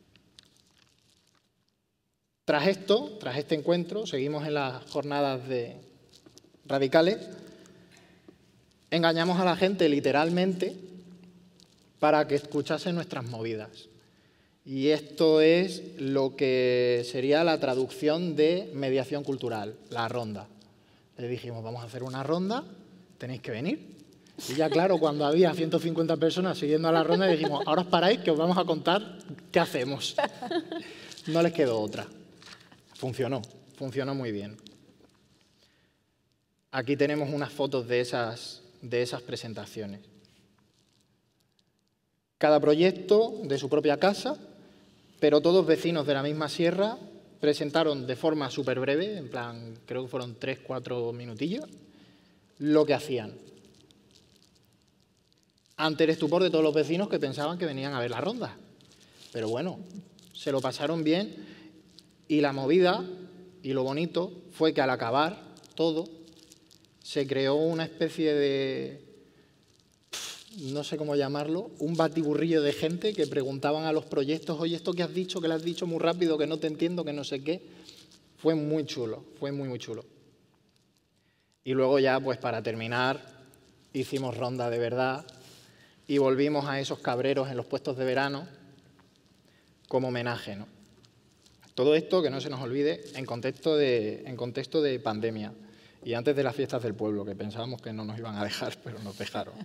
Tras este encuentro, seguimos en las jornadas radicales, engañamos a la gente literalmente para que escuchase nuestras movidas. Y esto es lo que sería la traducción de mediación cultural, la ronda. Les dijimos, vamos a hacer una ronda, tenéis que venir. Y ya claro, cuando había 150 personas siguiendo a la ronda, dijimos, ahora os paráis que os vamos a contar qué hacemos. No les quedó otra. Funcionó muy bien. Aquí tenemos unas fotos de esas presentaciones. Cada proyecto de su propia casa, pero todos vecinos de la misma sierra, presentaron de forma súper breve, en plan, creo que fueron 3-4 minutillos, lo que hacían. Ante el estupor de todos los vecinos que pensaban que venían a ver la ronda. Pero bueno, se lo pasaron bien y la movida y lo bonito fue que al acabar todo se creó una especie de, no sé cómo llamarlo, un batiburrillo de gente que preguntaban a los proyectos, oye, esto que has dicho, que lo has dicho muy rápido, que no te entiendo, que no sé qué. Fue muy chulo, fue muy, muy chulo. Y luego ya, pues para terminar, hicimos ronda de verdad y volvimos a esos cabreros en los puestos de verano como homenaje, ¿no? Todo esto, que no se nos olvide, en contexto de pandemia y antes de las fiestas del pueblo, que pensábamos que no nos iban a dejar, pero nos dejaron.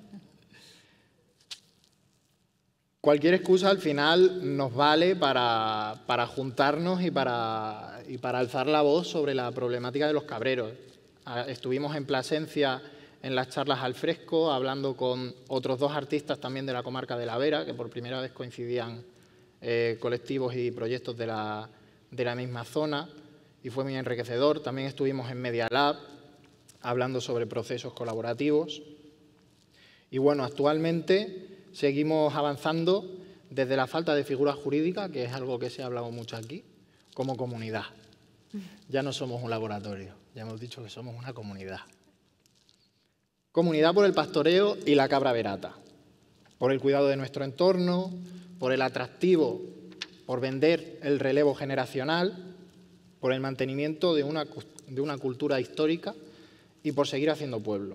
Cualquier excusa al final nos vale para juntarnos y para alzar la voz sobre la problemática de los cabreros. Estuvimos en Plasencia en las charlas al fresco, hablando con otros 2 artistas también de la comarca de la Vera, que por primera vez coincidían colectivos y proyectos de la misma zona, y fue muy enriquecedor. También estuvimos en Media Lab, hablando sobre procesos colaborativos. Y bueno, actualmente seguimos avanzando desde la falta de figura jurídica, que es algo que se ha hablado mucho aquí, como comunidad. Ya no somos un laboratorio, ya hemos dicho que somos una comunidad. Comunidad por el pastoreo y la cabra verata, por el cuidado de nuestro entorno, por el atractivo, por vender el relevo generacional, por el mantenimiento de una cultura histórica y por seguir haciendo pueblo.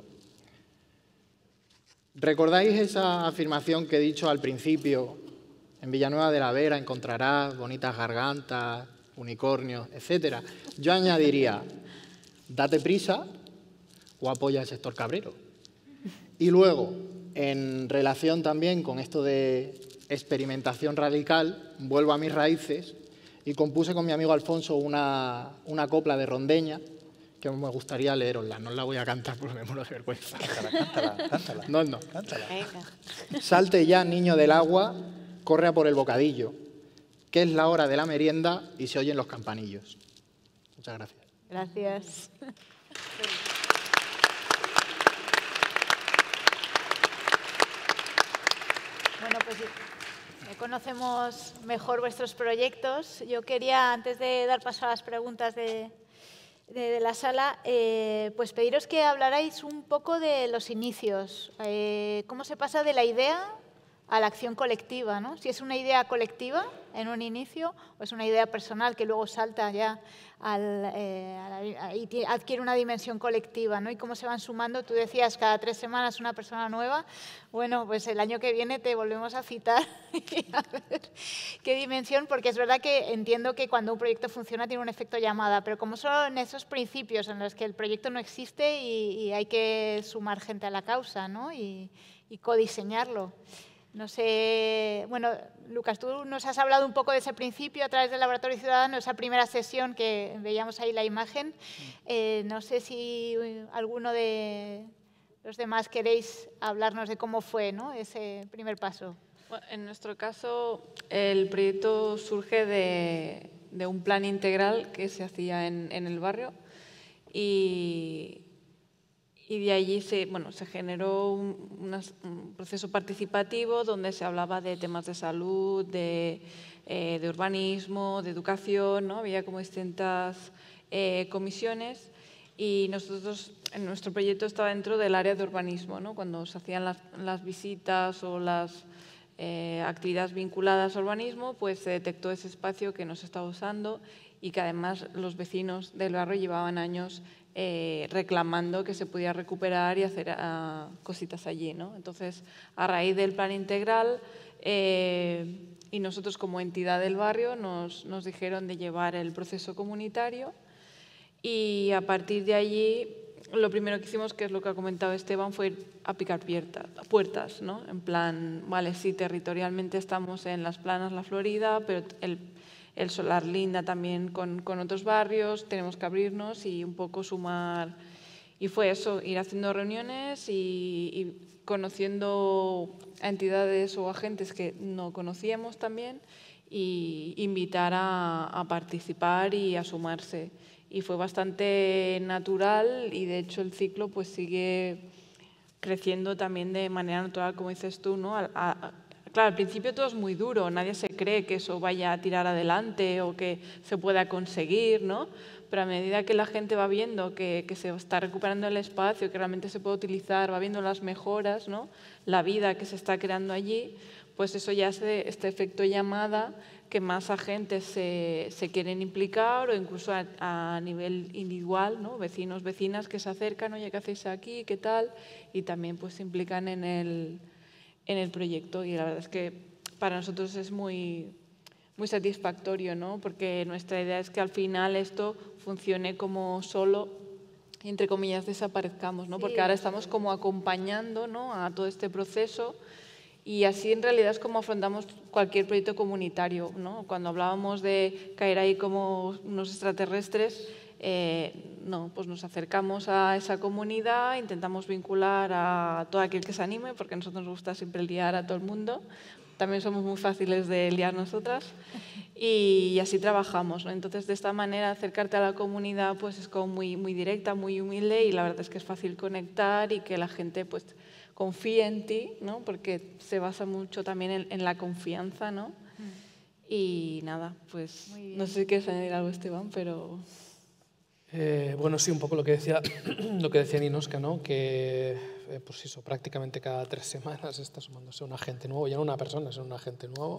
¿Recordáis esa afirmación que he dicho al principio? En Villanueva de la Vera encontrarás bonitas gargantas, unicornios, etc. Yo añadiría, date prisa o apoya el sector cabrero. Y luego, en relación también con esto de experimentación radical, vuelvo a mis raíces y compuse con mi amigo Alfonso una copla de rondeña que me gustaría leerosla. No la voy a cantar porque me muero de vergüenza. Cántala. No. Cántala. Salte ya, niño del agua, corre a por el bocadillo, que es la hora de la merienda y se oyen los campanillos. Muchas gracias. Gracias. Bueno, pues conocemos mejor vuestros proyectos. Yo quería, antes de dar paso a las preguntas de la sala, pues pediros que hablarais un poco de los inicios. ¿Cómo se pasa de la idea a la acción colectiva, ¿no? Si es una idea colectiva en un inicio o es una idea personal que luego salta ya y adquiere una dimensión colectiva, ¿no? Y cómo se van sumando. Tú decías cada 3 semanas una persona nueva. Bueno, pues el año que viene te volvemos a citar y a ver qué dimensión, porque es verdad que entiendo que cuando un proyecto funciona tiene un efecto llamada, pero como son esos principios en los que el proyecto no existe y hay que sumar gente a la causa, ¿no? Y codiseñarlo. No sé, bueno, Lucas, tú nos has hablado un poco de ese principio a través del Laboratorio Ciudadano, esa primera sesión que veíamos ahí la imagen. No sé si alguno de los demás queréis hablarnos de cómo fue, ¿no?, ese primer paso. Bueno, en nuestro caso, el proyecto surge de un plan integral que se hacía en el barrio y Y de allí se generó un proceso participativo donde se hablaba de temas de salud, de urbanismo, de educación, ¿no? Había como distintas comisiones y nosotros, en nuestro proyecto estaba dentro del área de urbanismo, ¿no? Cuando se hacían las visitas o las actividades vinculadas a urbanismo, pues se detectó ese espacio que no se estaba usando y que además los vecinos del barrio llevaban años reclamando que se podía recuperar y hacer cositas allí, ¿no? Entonces, a raíz del plan integral y nosotros como entidad del barrio nos dijeron de llevar el proceso comunitario y a partir de allí lo primero que hicimos, que es lo que ha comentado Esteban, fue ir a picar puertas, ¿no? En plan, vale, sí, territorialmente estamos en Las Planas, La Florida, pero el Solar linda también con otros barrios, tenemos que abrirnos y un poco sumar. Y fue eso, ir haciendo reuniones y conociendo a entidades o agentes que no conocíamos también y invitar a participar y a sumarse. Y fue bastante natural y de hecho el ciclo pues sigue creciendo también de manera natural, como dices tú, ¿no? Claro, al principio todo es muy duro, nadie se cree que eso vaya a tirar adelante o que se pueda conseguir, ¿no? Pero a medida que la gente va viendo que se está recuperando el espacio, que realmente se puede utilizar, va viendo las mejoras, ¿no? La vida que se está creando allí, pues eso ya hace este efecto llamada que más agentes se quieren implicar o incluso a nivel individual, ¿no? Vecinos, vecinas que se acercan, oye, ¿qué hacéis aquí? ¿Qué tal? Y también pues se implican en el proyecto y la verdad es que para nosotros es muy satisfactorio, ¿no? Porque nuestra idea es que al final esto funcione como solo, entre comillas, desaparezcamos, ¿no? Porque ahora estamos como acompañando, ¿no? A todo este proceso y así en realidad es como afrontamos cualquier proyecto comunitario, ¿no? Cuando hablábamos de caer ahí como unos extraterrestres, no, pues nos acercamos a esa comunidad, intentamos vincular a todo aquel que se anime, porque a nosotros nos gusta siempre liar a todo el mundo. También somos muy fáciles de liar nosotras y así trabajamos, ¿no? Entonces, de esta manera, acercarte a la comunidad pues es como muy directa, muy humilde y la verdad es que es fácil conectar y que la gente pues confíe en ti, ¿no? Porque se basa mucho también en la confianza, ¿no? Y nada, pues no sé si quieres añadir algo, Esteban, pero... Bueno, sí, un poco lo que decía Ninoska, ¿no? Que pues eso, prácticamente cada 3 semanas está sumándose un agente nuevo, ya no una persona, sino un agente nuevo.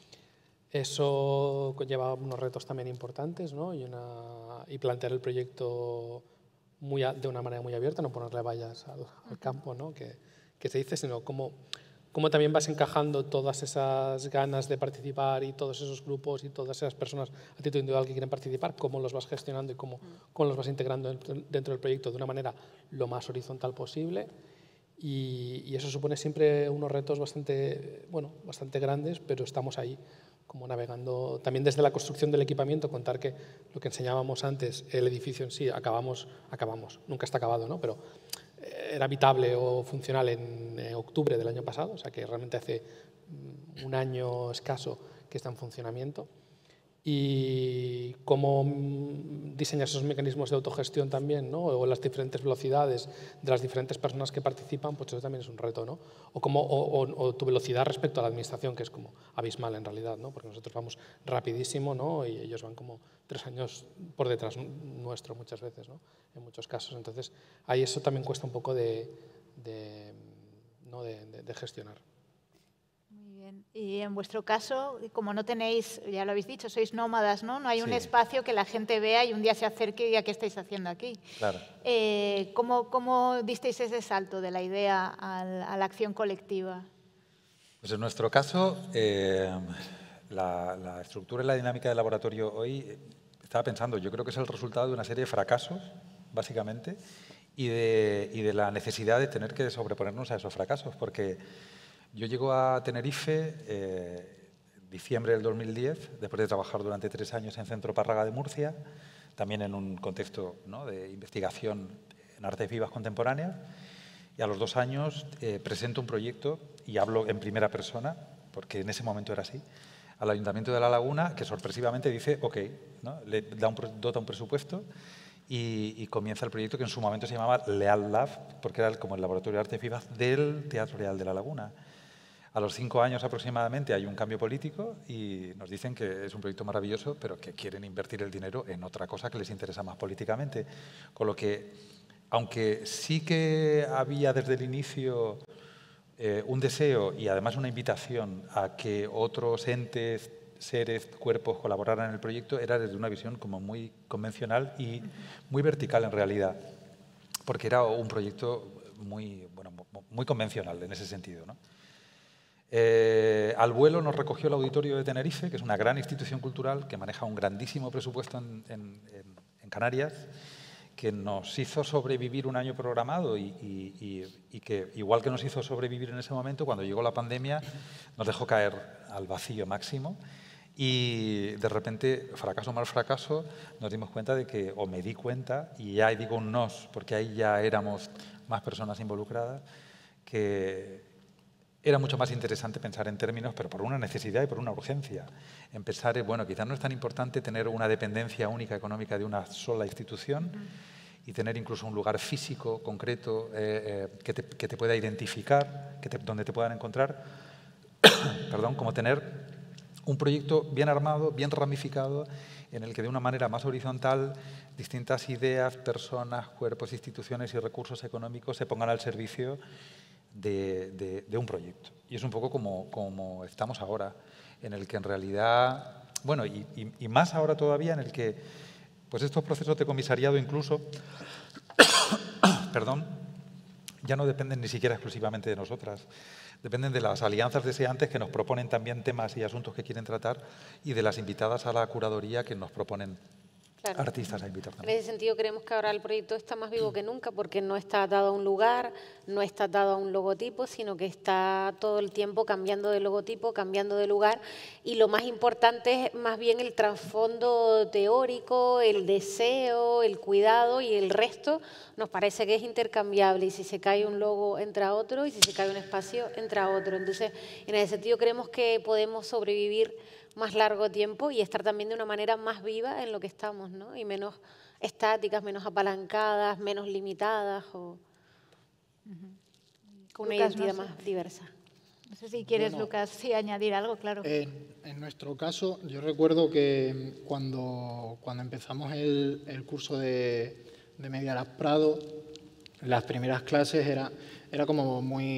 Eso conlleva unos retos también importantes, ¿no? Y plantear el proyecto de una manera muy abierta, no ponerle vallas al campo, ¿no? que se dice, sino cómo también vas encajando todas esas ganas de participar y todos esos grupos y todas esas personas a título individual que quieren participar, cómo los vas gestionando y cómo los vas integrando dentro del proyecto de una manera lo más horizontal posible. Y eso supone siempre unos retos bastante grandes, pero estamos ahí como navegando. También desde la construcción del equipamiento, contar que lo que enseñábamos antes, el edificio en sí, acabamos, nunca está acabado, ¿no? Pero era habitable o funcional en octubre del año pasado, o sea que realmente hace un año escaso que está en funcionamiento. Y cómo diseñar esos mecanismos de autogestión también, ¿no? O las diferentes velocidades de las diferentes personas que participan, pues eso también es un reto, ¿no? O tu velocidad respecto a la administración, que es como abismal en realidad, ¿no? Porque nosotros vamos rapidísimo, ¿no? Y ellos van como 3 años por detrás nuestro muchas veces, ¿no? En muchos casos. Entonces, ahí eso también cuesta un poco de gestionar. Y en vuestro caso, como no tenéis, ya lo habéis dicho, sois nómadas, ¿no? No hay un espacio que la gente vea y un día se acerque y diga, ¿qué estáis haciendo aquí? Claro. ¿Cómo disteis ese salto de la idea a la acción colectiva? Pues en nuestro caso, la estructura y la dinámica del laboratorio hoy, estaba pensando, yo creo que es el resultado de una serie de fracasos, básicamente, y de la necesidad de tener que sobreponernos a esos fracasos, porque yo llego a Tenerife en diciembre del 2010, después de trabajar durante 3 años en Centro Párraga de Murcia, también en un contexto, ¿no?, de investigación en artes vivas contemporáneas, y a los 2 años presento un proyecto, y hablo en primera persona, porque en ese momento era así, al Ayuntamiento de La Laguna, que sorpresivamente dice, ok, ¿no?, le dota un presupuesto, y comienza el proyecto que en su momento se llamaba Leal Lab, porque era como el laboratorio de artes vivas del Teatro Real de La Laguna. A los 5 años aproximadamente hay un cambio político y nos dicen que es un proyecto maravilloso, pero que quieren invertir el dinero en otra cosa que les interesa más políticamente. Con lo que, aunque sí que había desde el inicio un deseo y además una invitación a que otros entes, seres, cuerpos colaboraran en el proyecto, era desde una visión como muy convencional y muy vertical en realidad, porque era un proyecto muy, bueno, muy convencional en ese sentido, ¿no? Al vuelo nos recogió el Auditorio de Tenerife, que es una gran institución cultural que maneja un grandísimo presupuesto en Canarias, que nos hizo sobrevivir un año programado y que, igual que nos hizo sobrevivir en ese momento, cuando llegó la pandemia, nos dejó caer al vacío máximo y de repente, fracaso mal fracaso, nos dimos cuenta de que, o me di cuenta, y ya digo un nos, porque ahí ya éramos más personas involucradas, que era mucho más interesante pensar en términos, pero por una necesidad y por una urgencia. Empezar, bueno, quizás no es tan importante tener una dependencia única económica de una sola institución y tener incluso un lugar físico, concreto, que te pueda identificar, donde te puedan encontrar, perdón, como tener un proyecto bien armado, bien ramificado, en el que de una manera más horizontal distintas ideas, personas, cuerpos, instituciones y recursos económicos se pongan al servicio de un proyecto. Y es un poco como estamos ahora, en el que en realidad, bueno, y más ahora todavía, en el que pues estos procesos de comisariado incluso, perdón, ya no dependen ni siquiera exclusivamente de nosotras, dependen de las alianzas deseantes que nos proponen también temas y asuntos que quieren tratar y de las invitadas a la curaduría que nos proponen Claro. artistas a invitar también. En ese sentido creemos que ahora el proyecto está más vivo que nunca porque no está atado a un lugar, no está atado a un logotipo, sino que está todo el tiempo cambiando de logotipo, cambiando de lugar y lo más importante es más bien el trasfondo teórico, el deseo, el cuidado y el resto nos parece que es intercambiable y si se cae un logo entra otro y si se cae un espacio entra otro. Entonces, en ese sentido creemos que podemos sobrevivir más largo tiempo y estar también de una manera más viva en lo que estamos, ¿no? Y menos estáticas, menos apalancadas, menos limitadas o con una Lucas, identidad no sé. más diversa. No sé si quieres, Bueno, Lucas, sí, añadir algo, claro. En nuestro caso, yo recuerdo que cuando empezamos el curso de Media Lab Prado, las primeras clases era como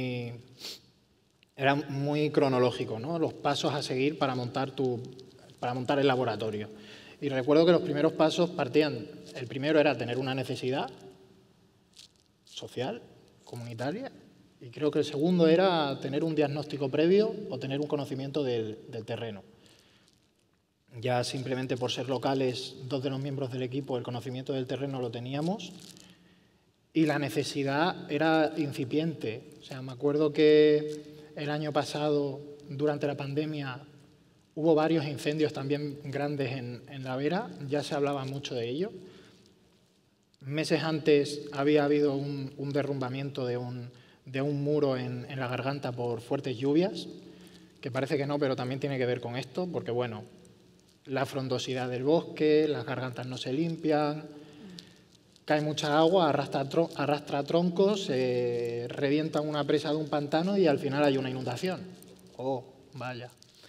era muy cronológico, ¿no? Los pasos a seguir para montar el laboratorio. Y recuerdo que los primeros pasos partían, el primero era tener una necesidad social, comunitaria, y creo que el segundo era tener un diagnóstico previo o tener un conocimiento del terreno. Ya simplemente por ser locales, 2 de los miembros del equipo, el conocimiento del terreno lo teníamos y la necesidad era incipiente. O sea, me acuerdo que el año pasado, durante la pandemia, hubo varios incendios también grandes en La Vera, ya se hablaba mucho de ello. Meses antes había habido un derrumbamiento de un muro en La Garganta por fuertes lluvias, que parece que no, pero también tiene que ver con esto, porque bueno, la frondosidad del bosque, las gargantas no se limpian, cae mucha agua, arrastra troncos, revienta una presa de un pantano y al final hay una inundación. ¡Oh, vaya!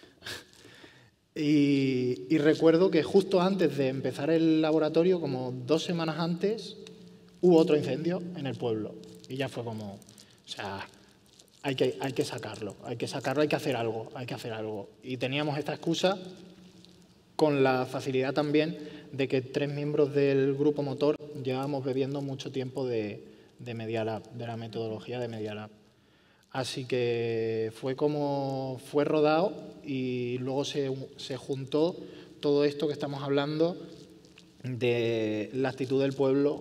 Y recuerdo que justo antes de empezar el laboratorio, como 2 semanas antes, hubo otro incendio en el pueblo. Y ya fue como, o sea, hay que sacarlo, hay que hacer algo. Y teníamos esta excusa con la facilidad también de que 3 miembros del grupo motor llevábamos bebiendo mucho tiempo de Media Lab, de la metodología de Media Lab. Así que fue rodado y luego se juntó todo esto que estamos hablando de la actitud del pueblo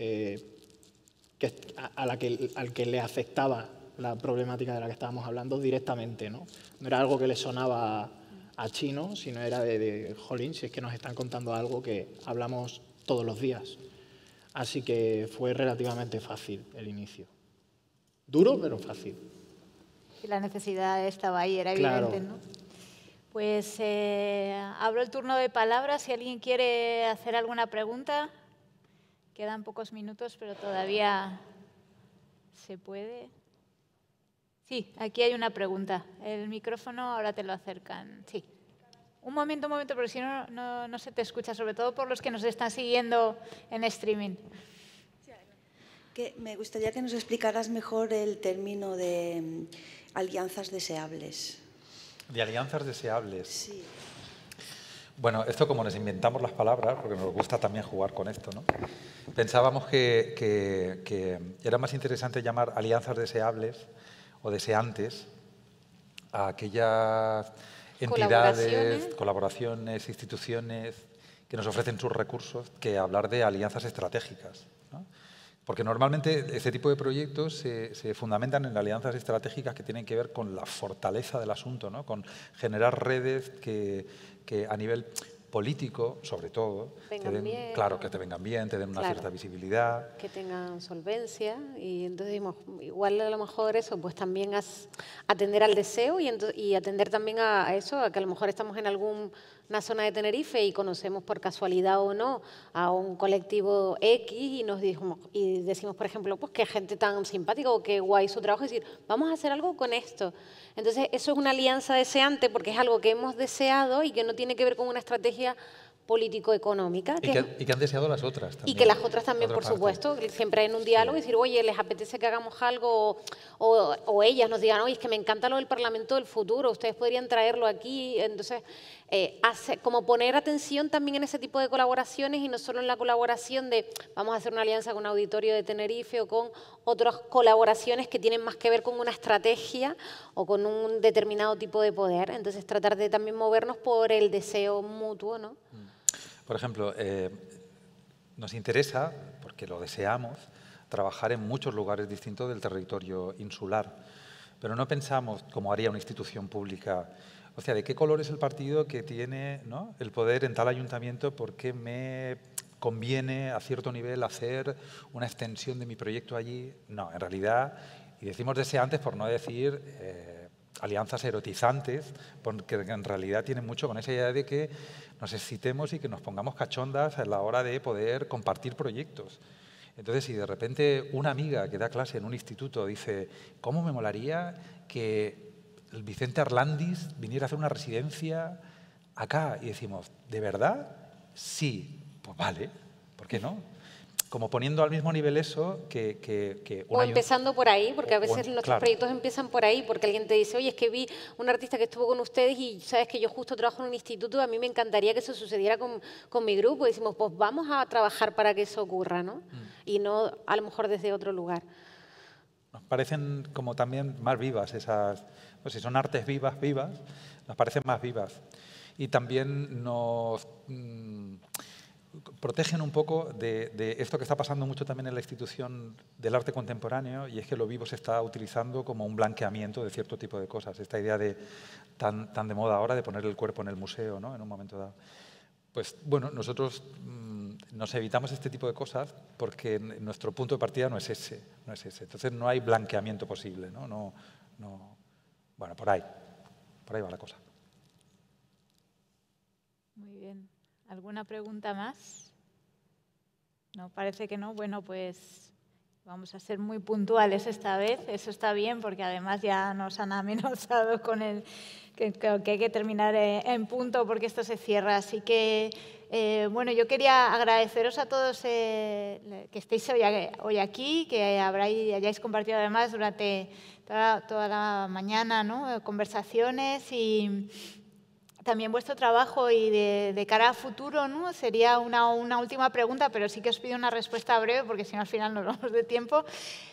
al que le afectaba la problemática de la que estábamos hablando directamente, ¿no? No era algo que le sonaba a chino, sino era de jolín, si es que nos están contando algo que hablamos todos los días. Así que fue relativamente fácil el inicio. Duro, pero fácil. Y la necesidad estaba ahí, era Claro. evidente, ¿no? Pues abro el turno de palabras. Si alguien quiere hacer alguna pregunta, Quedan pocos minutos, pero todavía se puede. Sí, aquí hay una pregunta. El micrófono ahora te lo acercan. Sí. Un momento, pero si no, no se te escucha, sobre todo por los que nos están siguiendo en streaming. Me gustaría que nos explicaras mejor el término de alianzas deseables. ¿De alianzas deseables? Sí. Bueno, esto como nos inventamos las palabras, porque nos gusta también jugar con esto, ¿no? Pensábamos que era más interesante llamar alianzas deseables o deseantes a aquellas entidades, colaboraciones, instituciones que nos ofrecen sus recursos, que hablar de alianzas estratégicas, ¿no? Porque normalmente este tipo de proyectos se fundamentan en alianzas estratégicas que tienen que ver con la fortaleza del asunto, ¿no? Con generar redes que a nivel político, sobre todo, claro, que te vengan bien, te den una cierta visibilidad. Que tengan solvencia y entonces igual a lo mejor eso, pues también atender al deseo y atender también a eso, a que a lo mejor estamos en alguna zona de Tenerife y conocemos por casualidad o no a un colectivo X y decimos, por ejemplo, pues qué gente tan simpática o qué guay su trabajo, y decir, vamos a hacer algo con esto. Entonces eso es una alianza deseante porque es algo que hemos deseado y que no tiene que ver con una estrategia político-económica. Y que han deseado las otras también. Y que las otras también, por supuesto. Siempre en un diálogo y decir, oye, ¿les apetece que hagamos algo? O ellas nos digan, oye, es que me encanta lo del Parlamento del futuro, ustedes podrían traerlo aquí. Entonces, como poner atención también en ese tipo de colaboraciones y no solo en la colaboración de vamos a hacer una alianza con un auditorio de Tenerife o con otras colaboraciones que tienen más que ver con una estrategia o con un determinado tipo de poder. Entonces, tratar de también movernos por el deseo mutuo, ¿no? Por ejemplo, nos interesa, porque lo deseamos, trabajar en muchos lugares distintos del territorio insular, pero no pensamos, como haría una institución pública, o sea, ¿de qué color es el partido que tiene, ¿no?, el poder en tal ayuntamiento? ¿Por qué me conviene a cierto nivel hacer una extensión de mi proyecto allí? No, en realidad, y decimos deseantes por no decir alianzas erotizantes, porque en realidad tienen mucho con esa idea de que nos excitemos y que nos pongamos cachondas a la hora de poder compartir proyectos. Entonces, si de repente una amiga que da clase en un instituto dice, ¿cómo me molaría que el Vicente Arlandis viniera a hacer una residencia acá? Y decimos, ¿de verdad? Sí. Pues vale, ¿por qué no? Como poniendo al mismo nivel eso que o empezando por ahí, porque a veces nuestros proyectos empiezan por ahí, porque alguien te dice, oye, es que vi un artista que estuvo con ustedes y sabes que yo justo trabajo en un instituto, a mí me encantaría que eso sucediera con mi grupo. Y decimos, pues vamos a trabajar para que eso ocurra, ¿no? Y no a lo mejor desde otro lugar. Nos parecen como también más vivas esas, pues si son artes vivas, nos parecen más vivas. Y también nos protegen un poco de esto que está pasando mucho también en la institución del arte contemporáneo, y es que lo vivo se está utilizando como un blanqueamiento de cierto tipo de cosas. Esta idea de tan de moda ahora de poner el cuerpo en el museo, ¿no?, en un momento dado. Pues bueno, nosotros nos evitamos este tipo de cosas porque nuestro punto de partida no es ese. Entonces no hay blanqueamiento posible, ¿no? Bueno, por ahí va la cosa. Muy bien. ¿Alguna pregunta más? No, parece que no. Bueno, pues vamos a ser muy puntuales esta vez. Eso está bien porque además ya nos han amenazado con el que hay que terminar en punto porque esto se cierra. Así que, bueno, yo quería agradeceros a todos que estéis hoy aquí, que hayáis compartido además durante toda la mañana, ¿no?, conversaciones y también vuestro trabajo. Y de cara a futuro, ¿no?, sería una última pregunta, pero sí que os pido una respuesta breve porque si no al final nos vamos de tiempo.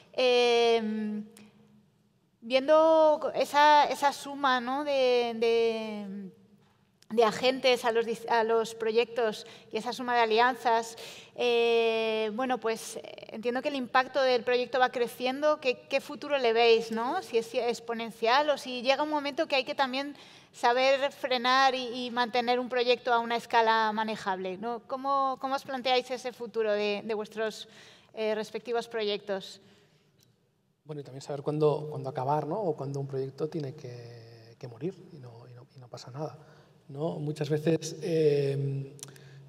Viendo esa suma, ¿no?, de agentes a los proyectos y esa suma de alianzas, bueno, pues entiendo que el impacto del proyecto va creciendo. ¿Qué futuro le veis, ¿no? Si es exponencial o si llega un momento que hay que también saber frenar y mantener un proyecto a una escala manejable, ¿no? ¿Cómo os planteáis ese futuro de vuestros respectivos proyectos? Bueno, y también saber cuándo acabar, ¿no?, o cuándo un proyecto tiene que morir y no pasa nada, ¿no? Muchas veces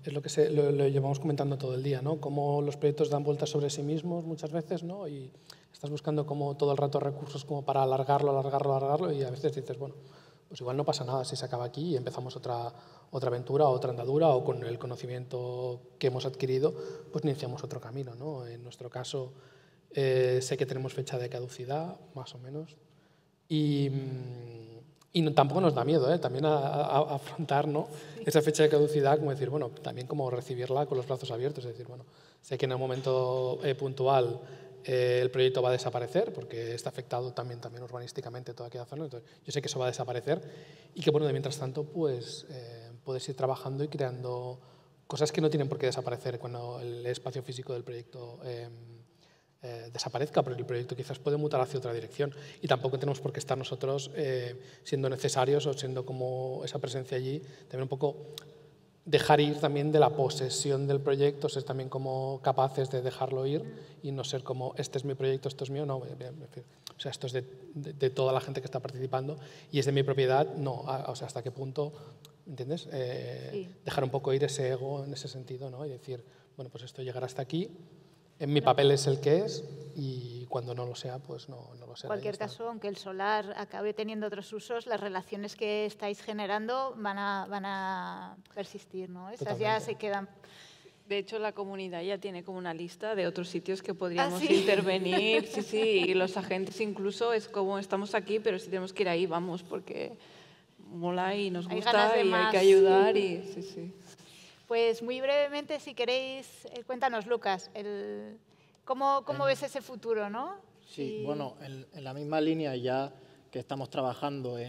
es lo que lo llevamos comentando todo el día, ¿no? Cómo los proyectos dan vueltas sobre sí mismos muchas veces, ¿no? Y estás buscando como todo el rato recursos como para alargarlo y a veces dices, bueno, pues igual no pasa nada si se acaba aquí y empezamos otra aventura, otra andadura, o con el conocimiento que hemos adquirido, pues iniciamos otro camino, ¿no? En nuestro caso, sé que tenemos fecha de caducidad, más o menos, y tampoco nos da miedo, también a afrontar, ¿no? Esa fecha de caducidad, como decir, bueno, también como recibirla con los brazos abiertos, es decir, bueno, sé que en un momento puntual el proyecto va a desaparecer porque está afectado también urbanísticamente toda aquella zona, entonces yo sé que eso va a desaparecer y que, bueno, de mientras tanto, pues puedes ir trabajando y creando cosas que no tienen por qué desaparecer cuando el espacio físico del proyecto desaparezca, porque el proyecto quizás puede mutar hacia otra dirección y tampoco tenemos por qué estar nosotros siendo necesarios o siendo como esa presencia allí, también un poco dejar ir también de la posesión del proyecto, ser también como capaces de dejarlo ir y no ser como, este es mi proyecto, esto es mío, no, o sea, esto es de toda la gente que está participando y es de mi propiedad, no, o sea, hasta qué punto, ¿entiendes? Sí. Dejar un poco ir ese ego en ese sentido, ¿no? Y decir, bueno, pues esto llegará hasta aquí, en mi papel es el que es y cuando no lo sea, pues no lo será. En cualquier caso, aunque el solar acabe teniendo otros usos, las relaciones que estáis generando van a persistir, ¿no? Esas totalmente. Ya se quedan. De hecho, la comunidad ya tiene como una lista de otros sitios que podríamos intervenir. Sí, y los agentes incluso es como estamos aquí, pero si tenemos que ir ahí, vamos, porque mola y nos gusta y hay que ayudar. Sí. Pues muy brevemente, si queréis, cuéntanos, Lucas, ¿cómo ves ese futuro, ¿no? Sí, bueno, en la misma línea ya que estamos trabajando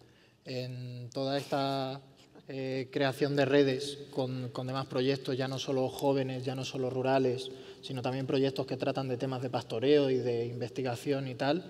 en toda esta creación de redes con demás proyectos, ya no solo jóvenes, ya no solo rurales, sino también proyectos que tratan de temas de pastoreo y de investigación y tal.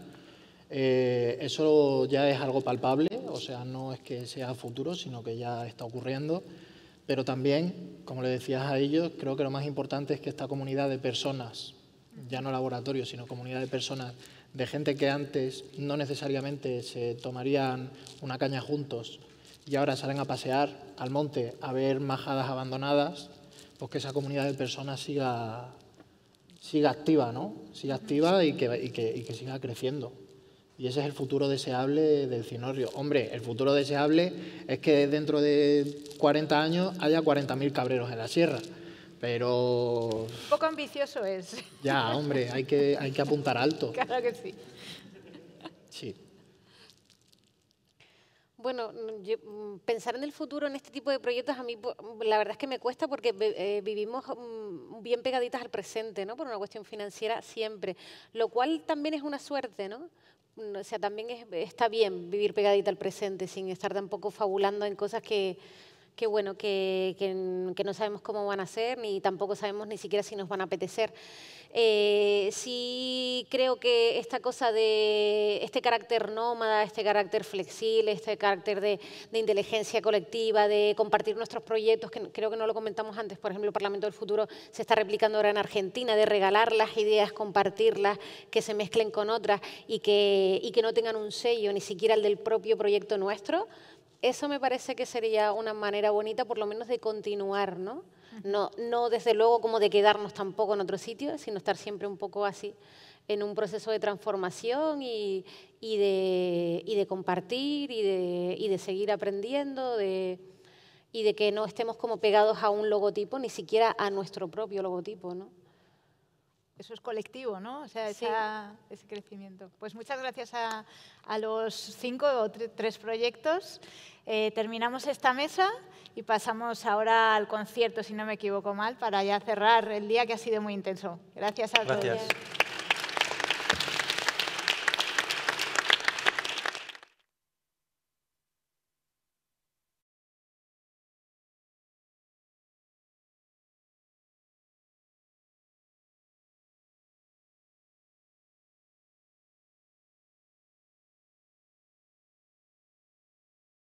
Eso ya es algo palpable, o sea, no es que sea futuro, sino que ya está ocurriendo. Pero también, como le decías a ellos, creo que lo más importante es que esta comunidad de personas, ya no laboratorios, sino comunidad de personas, de gente que antes no necesariamente se tomarían una caña juntos y ahora salen a pasear al monte a ver majadas abandonadas, pues que esa comunidad de personas siga activa, ¿no? Siga activa y que siga creciendo. Y ese es el futuro deseable del cinorrio. Hombre, el futuro deseable es que dentro de 40 años haya 40.000 cabreros en la sierra, pero... Un poco ambicioso es. Ya, hombre, hay que apuntar alto. Claro que sí. Sí. Bueno, pensar en el futuro en este tipo de proyectos a mí la verdad es que me cuesta porque vivimos bien pegaditas al presente, ¿no? Por una cuestión financiera siempre, lo cual también es una suerte, ¿no? O sea, también está bien vivir pegadita al presente sin estar tampoco fabulando en cosas que no sabemos cómo van a ser, ni tampoco sabemos ni siquiera si nos van a apetecer. Sí creo que esta cosa de este carácter nómada, este carácter flexible, este carácter de inteligencia colectiva, de compartir nuestros proyectos, que creo que no lo comentamos antes, por ejemplo, el Parlamento del Futuro se está replicando ahora en Argentina, de regalar las ideas, compartirlas, que se mezclen con otras y que no tengan un sello, ni siquiera el del propio proyecto nuestro. Eso me parece que sería una manera bonita, por lo menos, de continuar, ¿no? No desde luego como de quedarnos tampoco en otro sitio, sino estar siempre un poco así, en un proceso de transformación y de compartir y de seguir aprendiendo y de que no estemos como pegados a un logotipo, ni siquiera a nuestro propio logotipo, ¿no? Eso es colectivo, ¿no? O sea, ese crecimiento. Pues muchas gracias a los 5 o 3 proyectos. Terminamos esta mesa y pasamos ahora al concierto, si no me equivoco mal, para ya cerrar el día que ha sido muy intenso. Gracias a todos. Gracias.